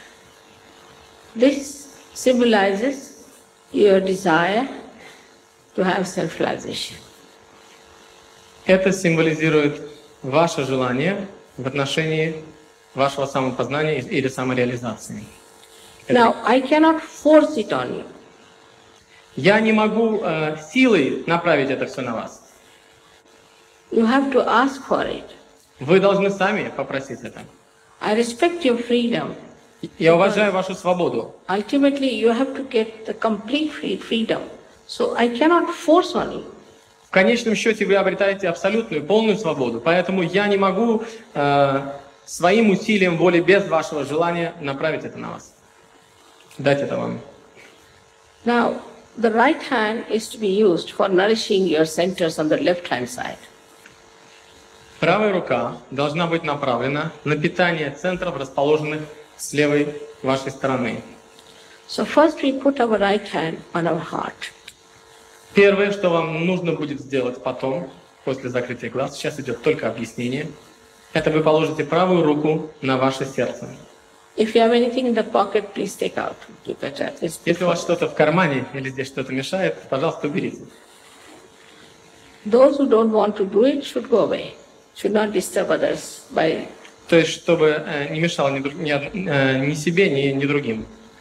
this symbolizes your desire to have self-realization. Это символизирует ваше желание в отношении вашего самопознания или самореализации. Now, I cannot force it on you. Я не могу э, силой направить это все на вас. You have to ask for it. Вы должны сами попросить это. I respect your freedom. Я уважаю вашу свободу. Ultimately, you have to get the complete free freedom. So I cannot force on you. В конечном счете вы обретаете абсолютную, полную свободу. Поэтому я не могу э, своим усилием воли без вашего желания направить это на вас. Дать это вам. Now, the right hand is to be used for nourishing your centers on the left-hand side. Правая рука должна быть направлена на питание центров, расположенных с левой вашей стороны. So first we put our right hand on our heart. Первое, что вам нужно будет сделать потом, после закрытия глаз, сейчас идет только объяснение, это вы положите правую руку на ваше сердце. If you have anything in the pocket, please take out. Look at that. It's Если у вас что-то в кармане или здесь что-то мешает, пожалуйста, уберите. Those who don't want to do it should go away. Should not disturb others by. То есть, чтобы э, не мешало ни, друг- ни од- э, ни себе, ни, ни другим.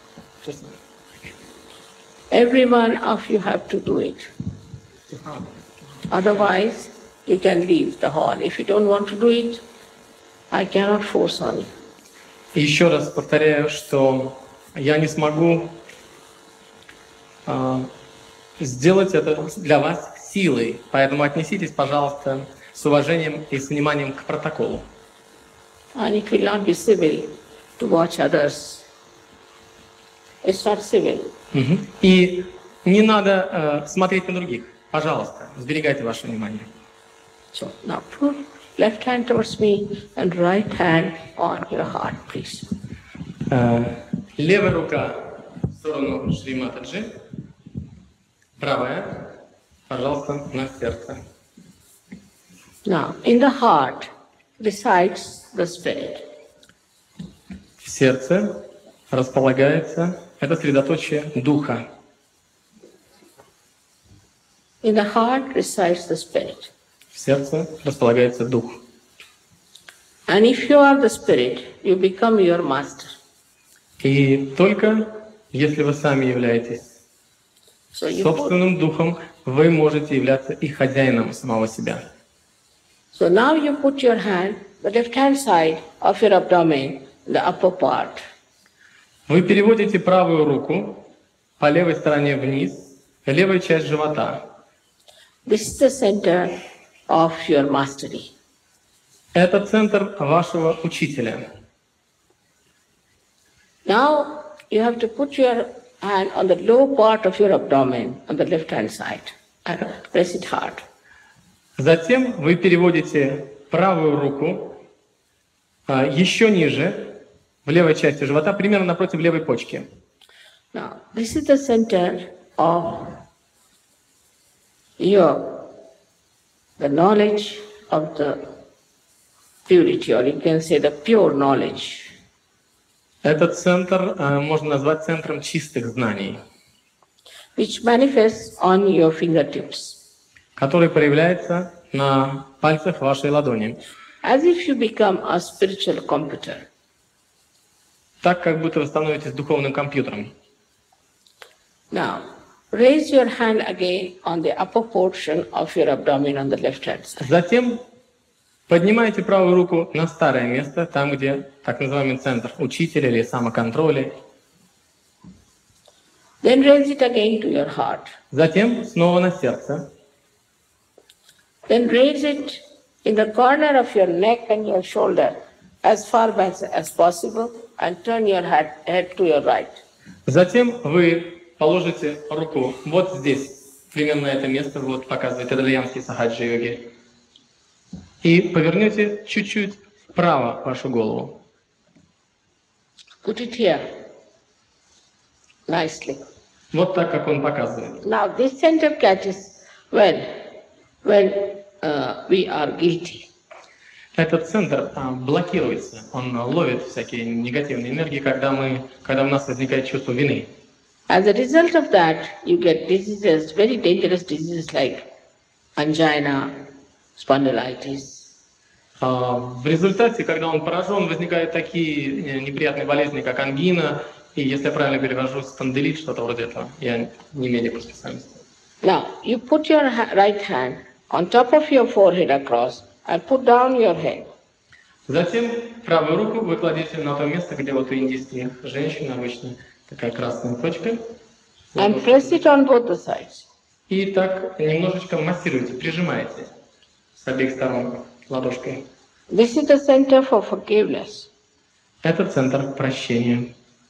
Every one of you have to do it. Otherwise, you can leave the hall. If you don't want to do it, I cannot force on you. И еще раз повторяю, что я не смогу э, сделать это для вас силой, поэтому отнеситесь, пожалуйста, с уважением и с вниманием к протоколу. And it will not be civil to watch others. It's not civil. Мгм. И не надо э, смотреть на других. Пожалуйста, сберегайте ваше внимание. So now put left hand towards me and right hand on your heart, please. Э, левая рука в сторону Шри Матаджи, правая, пожалуйста, на сердце. Now, in the heart resides the spirit. В сердце располагается это средоточие духа. In the heart resides the spirit. В сердце располагается дух. And if you are the spirit, you become your master. И только если вы сами являетесь So you put, собственным духом, вы можете являться и хозяином самого себя. so now you put your hand, the left hand side of your abdomen, the upper part. Вы переводите правую руку по левой стороне вниз, левая часть живота. This is the center of your mastery. Это центр вашего учителя. Now you have to put your hand on the low part of your abdomen, on the left hand side, and press it hard. Затем вы переводите правую руку а, еще ниже, в левой части живота, примерно напротив левой почки. Now, this is the center of your, the knowledge of the purity, or you can say the pure knowledge. Этот центр а, можно назвать центром чистых знаний, Which manifests on your fingertips, который проявляется на пальцах вашей ладони, as if you become a spiritual computer. так как будто вы становитесь духовным компьютером. Now, raise your hand again on the upper portion of your abdomen on the left hand side. Затем поднимайте правую руку на старое место, там, где так называемый центр учителя или самоконтроля. Then raise it again to your heart. Затем снова на сердце. Then raise it in the corner of your neck and your shoulder as far back as possible and turn your head, head to your right. Затем вы положите руку вот здесь, примерно на это место, вот показывает итальянский сахаджи-йоги, и повернете чуть-чуть вправо вашу голову. Put it here nicely. Вот так, как он показывает. Now this center catches when, when uh, we are guilty. Этот центр а, блокируется, он ловит всякие негативные энергии, когда, мы, когда у нас возникает чувство вины. As a result of that, you get diseases, very dangerous diseases like angina, spondylitis. А, в результате, когда он поражен, возникают такие неприятные болезни, как ангина, и, если я правильно перевожу, спондилит, что-то вроде этого. Я не медик по специальности. Now, you put your ha- right hand on top of your forehead across and put down your head. Затем правую руку вы кладете на то место, где вот у индийских женщин обычно такая красная точка. And press it on both the sides. И так немножечко массируете, прижимаете с обеих сторон ладошкой. This is the center for forgiveness. Это центр прощения.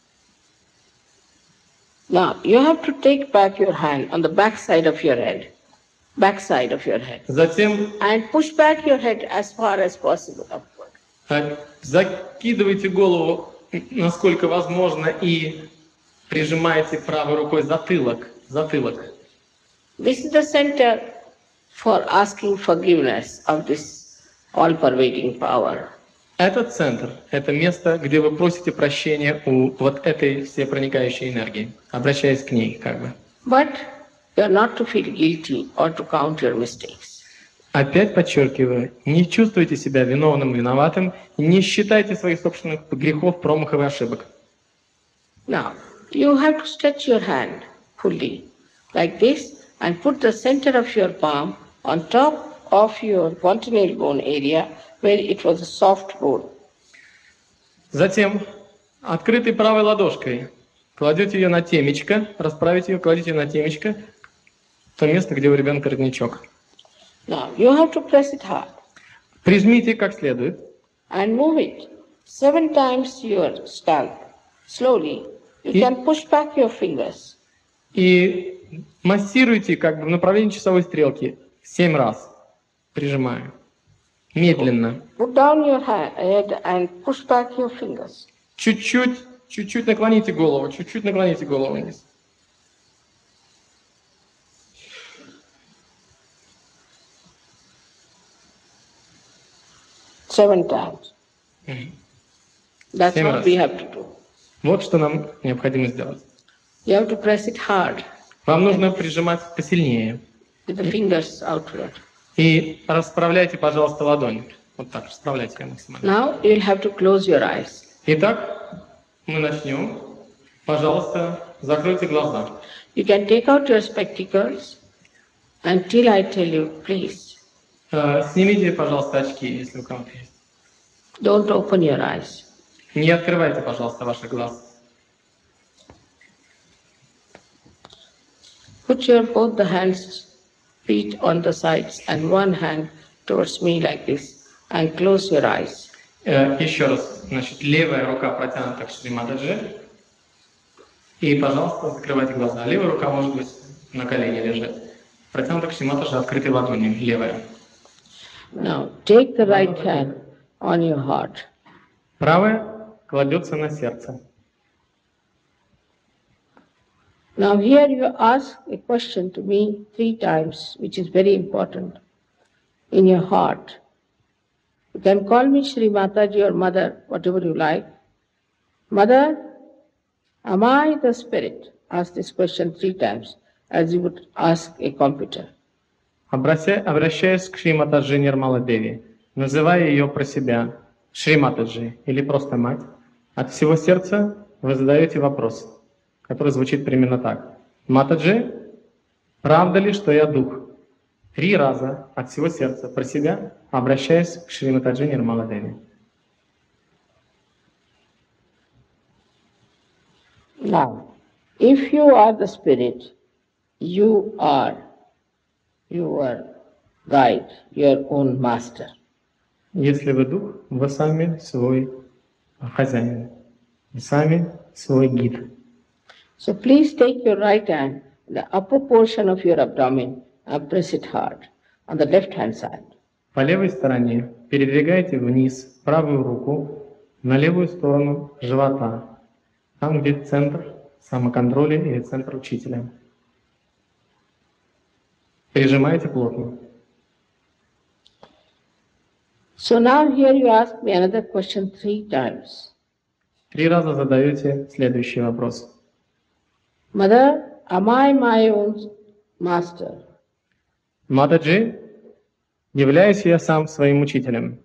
Now, you have to take back your hand on the back side of your head, back side of your head, Затем and push back your head as far as possible upward. э, закидывайте голову, насколько возможно, и прижимаете правой рукой затылок, затылок. This is the center for asking forgiveness of this all-pervading power. Этот центр, это место, где вы просите прощения у вот этой всепроникающей энергии, обращаясь к ней, как бы. But you are not to feel guilty or to count your mistakes. Опять подчеркиваю, не чувствуйте себя виновным, виноватым, не считайте своих собственных грехов, промахов и ошибок. Now, you have to stretch your hand fully, like this, and put the center of your palm on top of your fontanelle bone area where it was a soft bone, Затем открытой правой ладошкой кладете ее на темечко, расправите ее, кладите ее на темечко, то место, где у ребенка родничок. Now, you have to press it hard Прижмите как следует and move it seven times to your scalp. Slowly, you И- can push back your fingers. и массируйте как бы в направлении часовой стрелки семь раз, прижимая. Медленно. Put down your ha- head and push back your fingers. Чуть-чуть, чуть-чуть наклоните голову, чуть-чуть наклоните голову вниз. Seven times. That's Seven what раз. we have to do. Вот что нам необходимо сделать. You have to press it hard Вам нужно прижимать посильнее. with the fingers outward. И расправляйте, пожалуйста, ладонь. Вот так, расправляйте ее максимально. Now you'll have to close your eyes. Итак, мы начнем. Пожалуйста, закройте глаза. You can take out your spectacles until I tell you, please. Э, Снимите, пожалуйста, очки, если у кого-то есть. Don't open your eyes. Не открывайте, пожалуйста, ваши глаза. Put your both the hands, feet on the sides and one hand towards me like this and close your eyes. Э, Еще раз, значит, левая рука протянута к Шри Матаджи. И, пожалуйста, закрывайте глаза. Левая рука может быть на колене лежит. Протянута к Шри Матаджи открытой ладонью, левая. Now take the right hand on your heart. Правая кладется на сердце. Now here you ask a question to me three times, which is very important, in your heart. You can call me Shri Mataji or Mother, whatever you like. Mother, am I the spirit? Ask this question three times, as you would ask a computer. Обращая- Обращаясь к Шри Матаджи Нирмала Деви, называя ее про себя Шри Матаджи или просто мать, от всего сердца вы задаете вопрос, который звучит примерно так. Матаджи, правда ли, что я дух? Три раза от всего сердца про себя, обращаясь к Шри Матаджи Нирмала Деви. Now, if you are the spirit, you are your guide, your own master. Если вы дух, вы сами свой хозяин, вы сами свой гид. So please take your right hand, the upper portion of your abdomen, and press it hard on the left hand side. По левой стороне передвигайте вниз правую руку на левую сторону живота, там, где центр самоконтроля или центр учителя. Прижимайте плотно. So now here you ask me another question three times. Три раза задаете следующий вопрос. Mother, am I my own master? Матаджи, являюсь я сам своим учителем?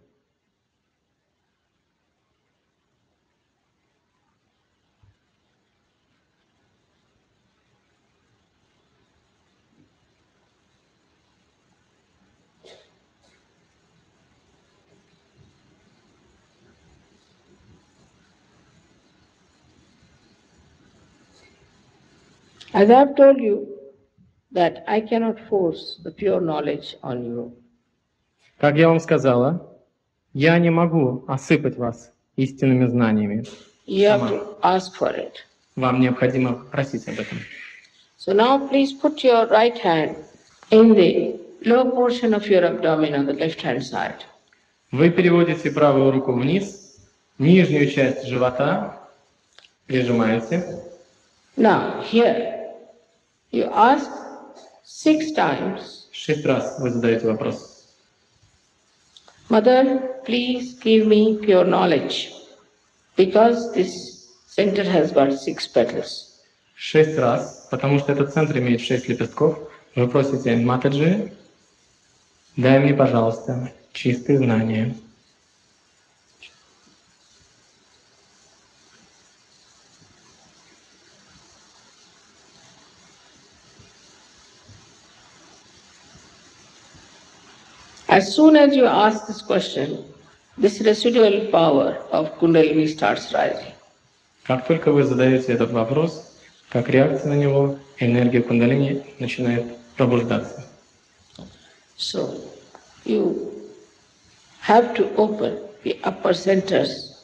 As I have told you that I cannot force the pure knowledge on you. Как я вам сказала, я не могу осыпать вас истинными знаниями. You have Sама. to ask for it. Вам необходимо просить об этом. So now please put your right hand in the lower portion of your abdomen on the left hand side. Вы переводите правую руку вниз, нижнюю часть живота прижимаете. Now here you ask six times, Шесть раз вы задаете вопрос. Mother, please give me pure knowledge, because this center has got six petals. Шесть раз, потому что этот центр имеет шесть лепестков. Вы просите Матаджи, дай мне, пожалуйста, чистые знания. As soon as you ask this question, this residual power of Kundalini starts rising. Как только вы задаете этот вопрос, как реакция на него, энергия кундалини начинает пробуждаться. So you have to open the upper centers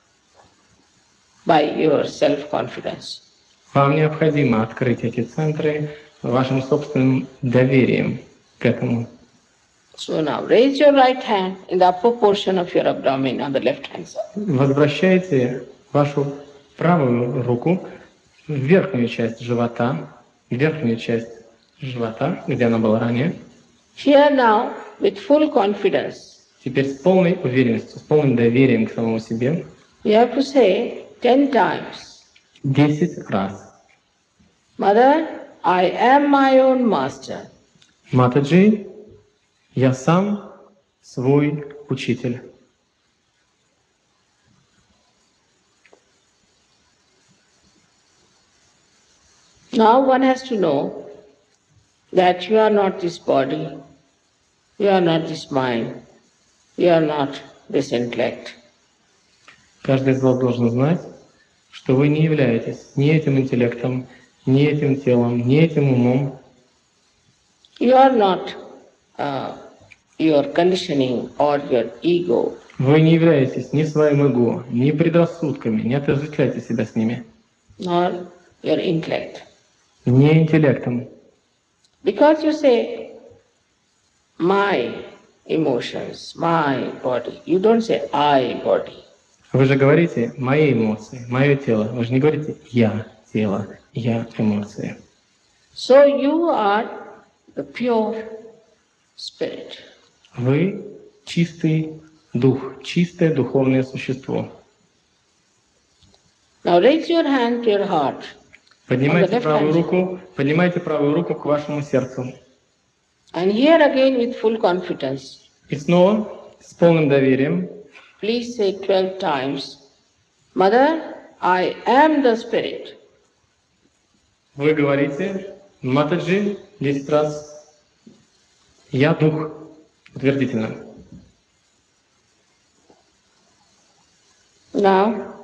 by your self-confidence. Вам необходимо открыть эти центры вашим собственным доверием к этому. So now raise your right hand in the upper portion of your abdomen on the left hand side. Возвращайте вашу правую руку в верхнюю часть живота, в верхнюю часть живота, где она была ранее. Here now, with full confidence, Теперь с полной уверенностью, с полным доверием к самому себе you have to say ten times, десять раз. Mother, I am my own master. Матаджи, я сам свой учитель. Now one has to know that you are not this body, you are not this mind, you are not this intellect. Каждый из вас должен знать, что вы не являетесь ни этим интеллектом, ни этим телом, ни этим умом. You are not uh, your conditioning or your ego. Вы не являетесь ни своим эго, ни предрассудками, не отождествляйте себя с ними, Nor your intellect. ни интеллектом. Because you say, my emotions, my body. You don't say, I body. Вы же говорите «мои эмоции», «мое тело». Вы же не говорите «я тело», «я эмоции». So you are the pure spirit. Вы чистый дух, чистое духовное существо. Now raise your hand to your heart. Поднимайте On the left правую hand. руку, поднимайте правую руку к вашему сердцу. And here again with full confidence, И снова с полным доверием please say twelve times, Mother, I am the spirit. вы говорите «Матаджи» десять раз. «Я дух». Утвердительно. Now,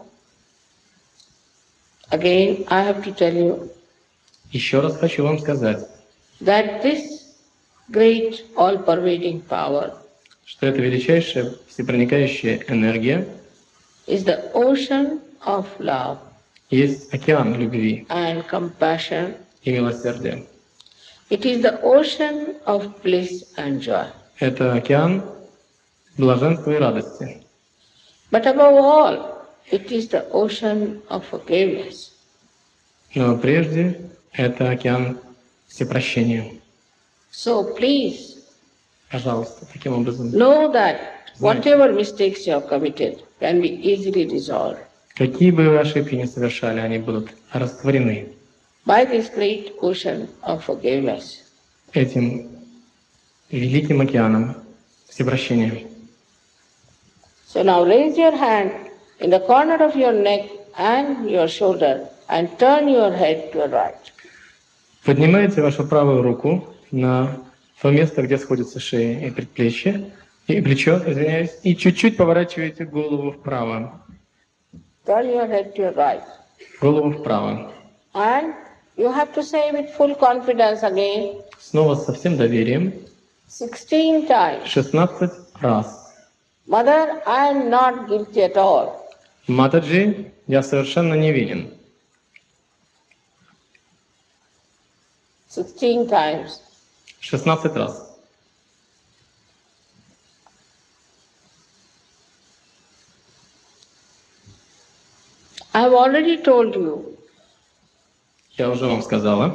again I have to tell you Еще раз хочу вам сказать, that this great all-pervading power что это величайшая всепроникающая энергия, is the ocean of love есть океан любви and compassion. и милосердия. It is the ocean of bliss and joy. Это океан блаженства и радости. But above all, it is the ocean of forgiveness. Но прежде это океан всепрощения. So please Пожалуйста, таким образом. know that whatever mistakes you have committed can be easily resolved Какие бы вы ошибки ни совершали, они будут растворены by this great ocean of forgiveness. этим великим океаном всепрощения. So now raise your hand in the corner of your neck and your shoulder and turn your head to the right. Поднимайте вашу правую руку на то место, где сходятся шея и предплечье, и плечо, извиняюсь, и чуть-чуть поворачиваете голову вправо. Turn your head to your right. Голову вправо. And you have to say with full confidence again, Снова со всем доверием. sixteen times, шестнадцать раз. Mother, I am not guilty at all. Матаджи, я совершенно невинен. sixteen times. шестнадцать раз. I have already told you Я уже вам сказала,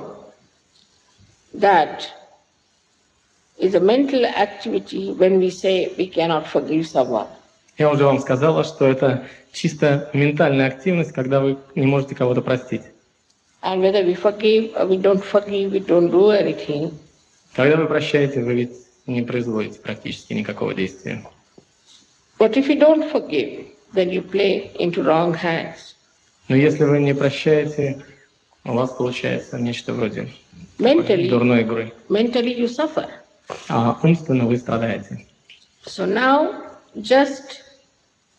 that is a mental activity when we say we cannot forgive someone. я уже вам сказала, что это чисто ментальная активность, когда вы не можете кого-то простить. And whether we forgive or we don't forgive, we don't do anything. Когда вы прощаете, вы ведь не производите практически никакого действия. But if you don't forgive, then you play into wrong hands. Но если вы не прощаете, у вас получается нечто вроде Mentally, дурной игры. mentally you suffer. А умственно вы страдаете. So now just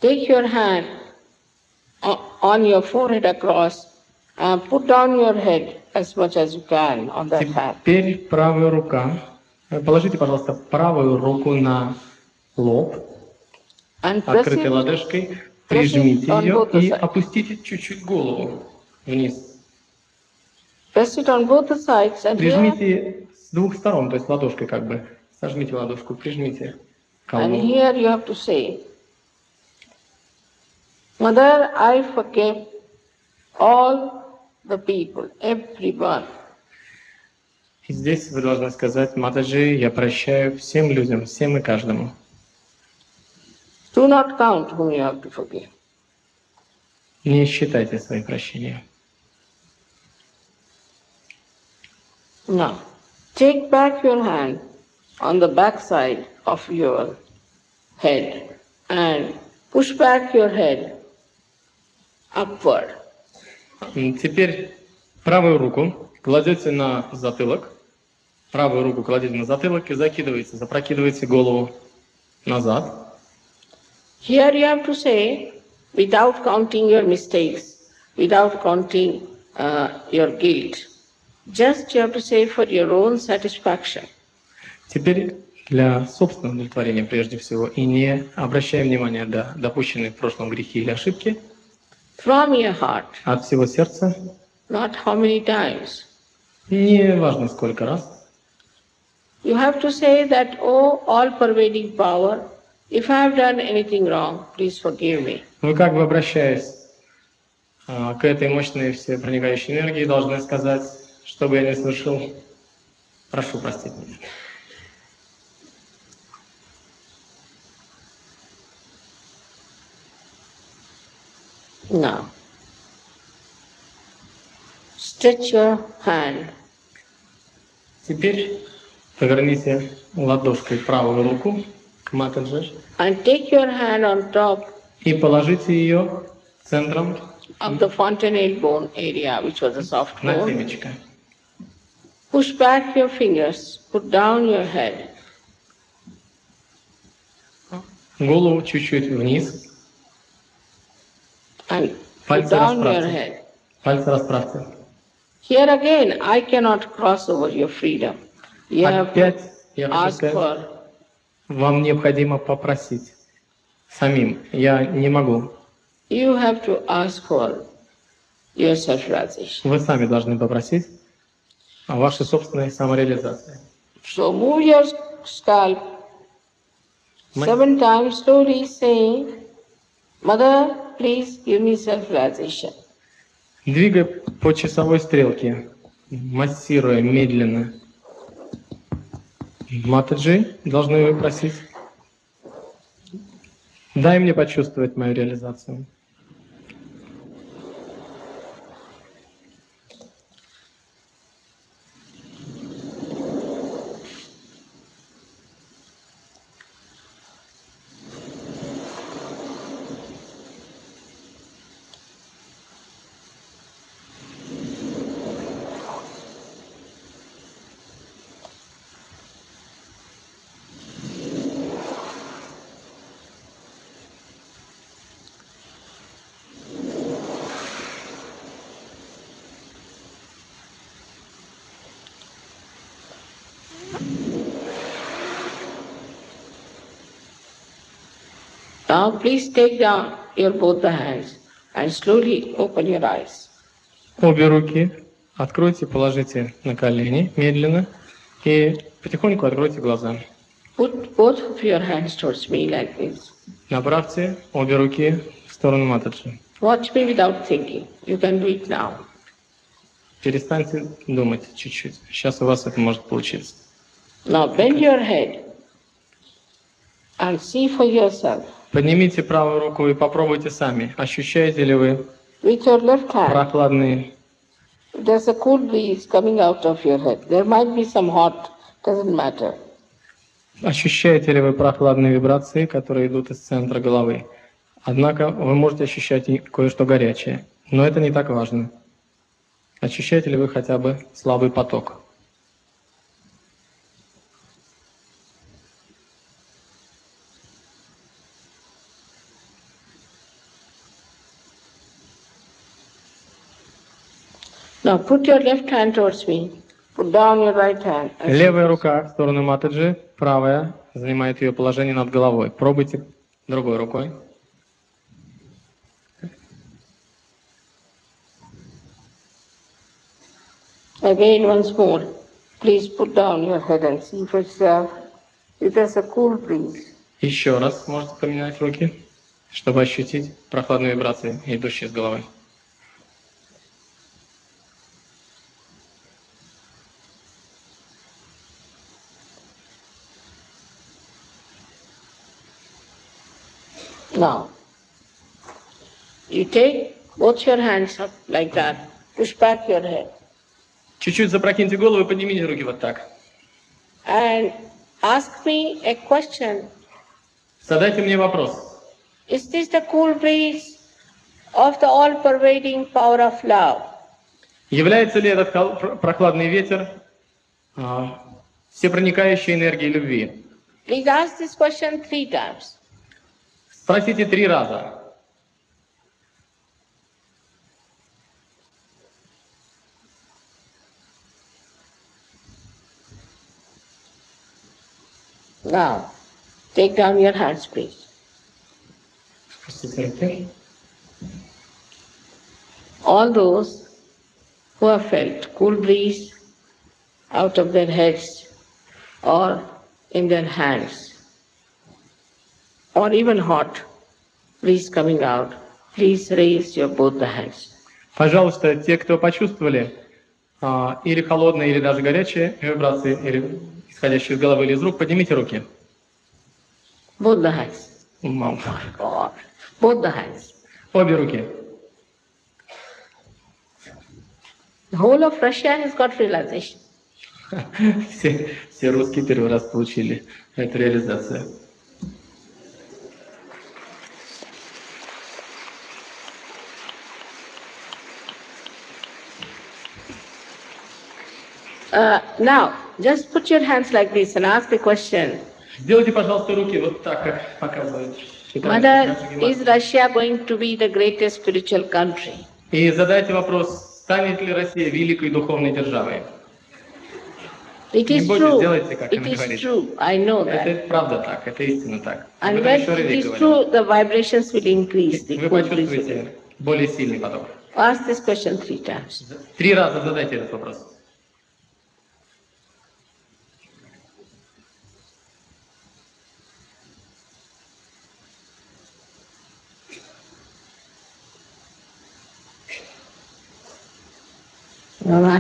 take your hand o- on your forehead across and put down your head as much as you can on that hand. Теперь правая рука. Э, Положите, пожалуйста, правую руку на лоб, And press открытой it, ладошкой, press it прижмите on ее both the и sides. опустите чуть-чуть голову вниз. Press it on both the sides and here, Прижмите с двух сторон, то есть ладошкой как бы. Сожмите ладошку, прижмите к and колбу. here you have to say, Mother, I forgive all the people, everyone. И здесь вы должны сказать: Матаджи, я прощаю всем людям, всем и каждому. Do not count whom you have to forgive. Не считайте свои прощения. Now, take back your hand on the back side of your head and push back your head upward. М, Теперь правую руку кладете на затылок, правую руку кладете на затылок и закидываете, запрокидываете голову назад. Here you have to say, without counting your mistakes, without counting uh, your guilt, just you have to say for your own satisfaction. Теперь для собственного удовлетворения прежде всего, и не обращая внимания на допущенные в прошлом грехи или ошибки, From your heart, от всего сердца, not how many times. не важно сколько раз, You have to say that, oh, all-pervading power, if I have done anything wrong, please forgive me. вы как бы обращаясь а, к этой мощной всепроникающей энергии, должны сказать: что бы я ни совершил, прошу простить меня. Now, stretch your hand Теперь поверните ладошкой правую руку к Матаджи and take your hand on top и положите ее центром of the fontanelle bone area, which was a soft на bone. темечко. Push back your fingers, put down your head, Голову чуть-чуть вниз, and put пальцы down your расправьте. head. Пальцы расправьте. Here again, I cannot cross over your freedom. You have Опять to я хочу ask сказать, for, вам необходимо попросить самим. Я не могу. you have to ask for your self-realization. Вы сами должны попросить о вашей собственной самореализации. So move your scalp My- seven times slowly, saying, Mother, please give me self-realization. Двигай по часовой стрелке, массируя медленно. Матаджи, должны вы просить: дай мне почувствовать мою реализацию. Now please take down your both the hands and slowly open your eyes. Обе руки откройте, положите на колени медленно и потихоньку откройте глаза. Put both of your hands towards me like this. Направьте обе руки в сторону Матаджи. Watch me without thinking. You can do it now. Перестаньте думать чуть-чуть. Сейчас у вас это может получиться. Now bend your head and see for yourself. Поднимите правую руку и попробуйте сами. Ощущаете ли вы With your left hand, прохладные, there's a cool breeze coming out of your head. There might be some hot, doesn't matter. ощущаете ли вы прохладные вибрации, которые идут из центра головы? Однако вы можете ощущать и кое-что горячее. Но это не так важно. Ощущаете ли вы хотя бы слабый поток? Now put your left hand towards me. Put down your right hand. and Левая рука в сторону Матаджи, правая занимает ее положение над головой. Пробуйте другой рукой. Again, once more, please put down your head and see for yourself if there's a cool breeze. Еще раз можете поменять руки, чтобы ощутить прохладные вибрации, идущие с головы. Now, you take both your hands up like that, push back your head, Чуть-чуть запрокиньте голову и поднимите руки вот так. and ask me a question. Задайте мне вопрос. Is this the cool breeze of the all-pervading power of love? Является ли этот хол- пр- прохладный ветер а, всепроникающей энергией любви? Please ask this question three times. Спросите три раза. Now, take down your hands, please. Спустите руки. All those who have felt cool breeze out of their heads or in their hands, or even hot breeze coming out, please raise your both the hands. Пожалуйста, те, кто почувствовали а, или холодные, или даже горячие вибрации, или исходящие из головы или из рук, поднимите руки. Both the hands. Мам. Or both the hands. Обе руки. The whole of Russia has got realization. Все, все русские первый раз получили эту реализацию. Uh, now, just put your hands like this and ask the question. Сделайте, пожалуйста, руки вот так, как показывает. Mother, is Russia going to be the greatest spiritual country? И задайте вопрос, станет ли Россия великой духовной державой? It Не is бойтесь, true. делайте, как It она is говорит. true. I know that. Это правда так, это истинно так. Об And этом when еще it Религия is говорила. true, the vibrations will increase. The Вы cool breeze will почувствуете более сильный поток. Ask this question three times. Три раза задайте этот вопрос. All right.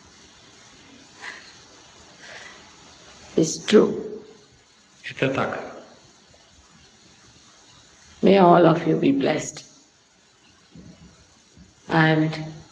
It's true. Это так. May all of you be blessed. And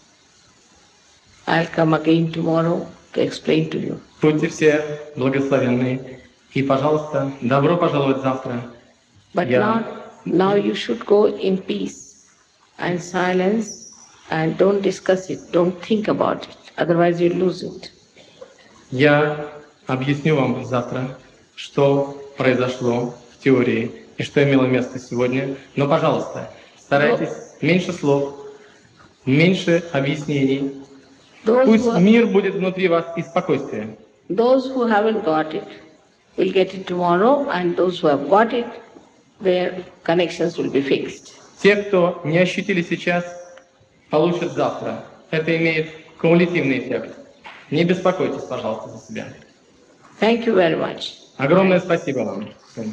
I'll come again tomorrow to explain to you. Будьте все благословенны. И, пожалуйста, добро пожаловать завтра. But Yeah. now, now you should go in peace and silence and don't discuss it, don't think about it, otherwise you'll lose it. Я объясню вам завтра, что произошло в теории и что имело место сегодня. Но, пожалуйста, старайтесь меньше слов, меньше объяснений. Those Пусть who, мир будет внутри вас и спокойствие. those who haven't got it will get it tomorrow, and those who have got it, their connections will be fixed. Те, кто не ощутили сейчас, получат завтра. Это имеет кумулятивный эффект. Не беспокойтесь, пожалуйста, за себя. Thank you very much. Огромное спасибо вам.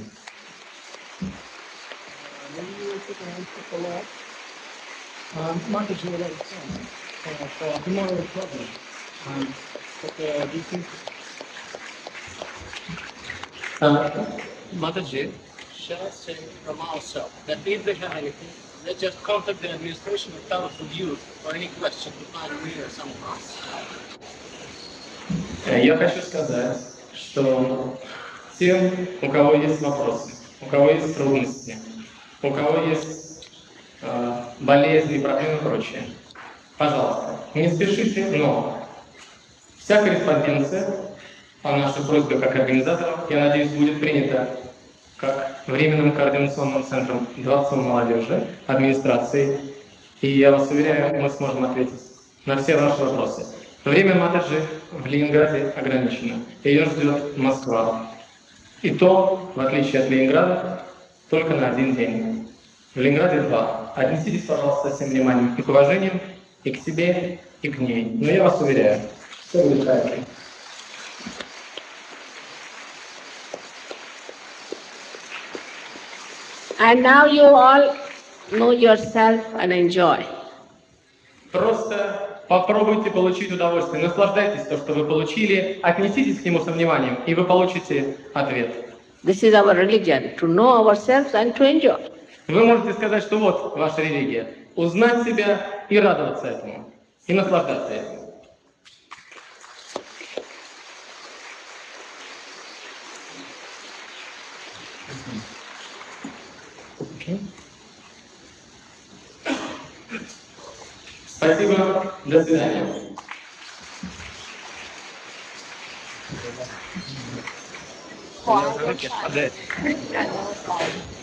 Mataji, shall say from ourselves that if they have anything, they just contact the administration of Taoist Youth for any question to find me or someone else. Я хочу сказать, что тем, у кого есть вопросы, у кого есть трудности, у кого есть э, болезни, проблемы и прочее, пожалуйста, не спешите, но вся корреспонденция по нашей просьбе как организаторов, я надеюсь, будет принята как Временным координационным центром Дворцом молодежи, администрацией. И я вас уверяю, мы сможем ответить на все ваши вопросы. Время Матаджи в Ленинграде ограничено. Ее ждет Москва. И то, в отличие от Ленинграда, только на один день. В Ленинграде два. Отнеситесь, пожалуйста, со всем вниманием и к уважением, и к себе, и к ней. Но я вас уверяю, все будет правильно. And now you all know yourself and enjoy. Просто попробуйте получить удовольствие, наслаждайтесь то, что вы получили, отнеситесь к нему со вниманием, и вы получите ответ. This is our religion, to know ourselves and to enjoy. Вы можете сказать, что вот ваша религия. Узнать себя и радоваться этому, и наслаждаться этим. Спасибо, до свидания. Wow.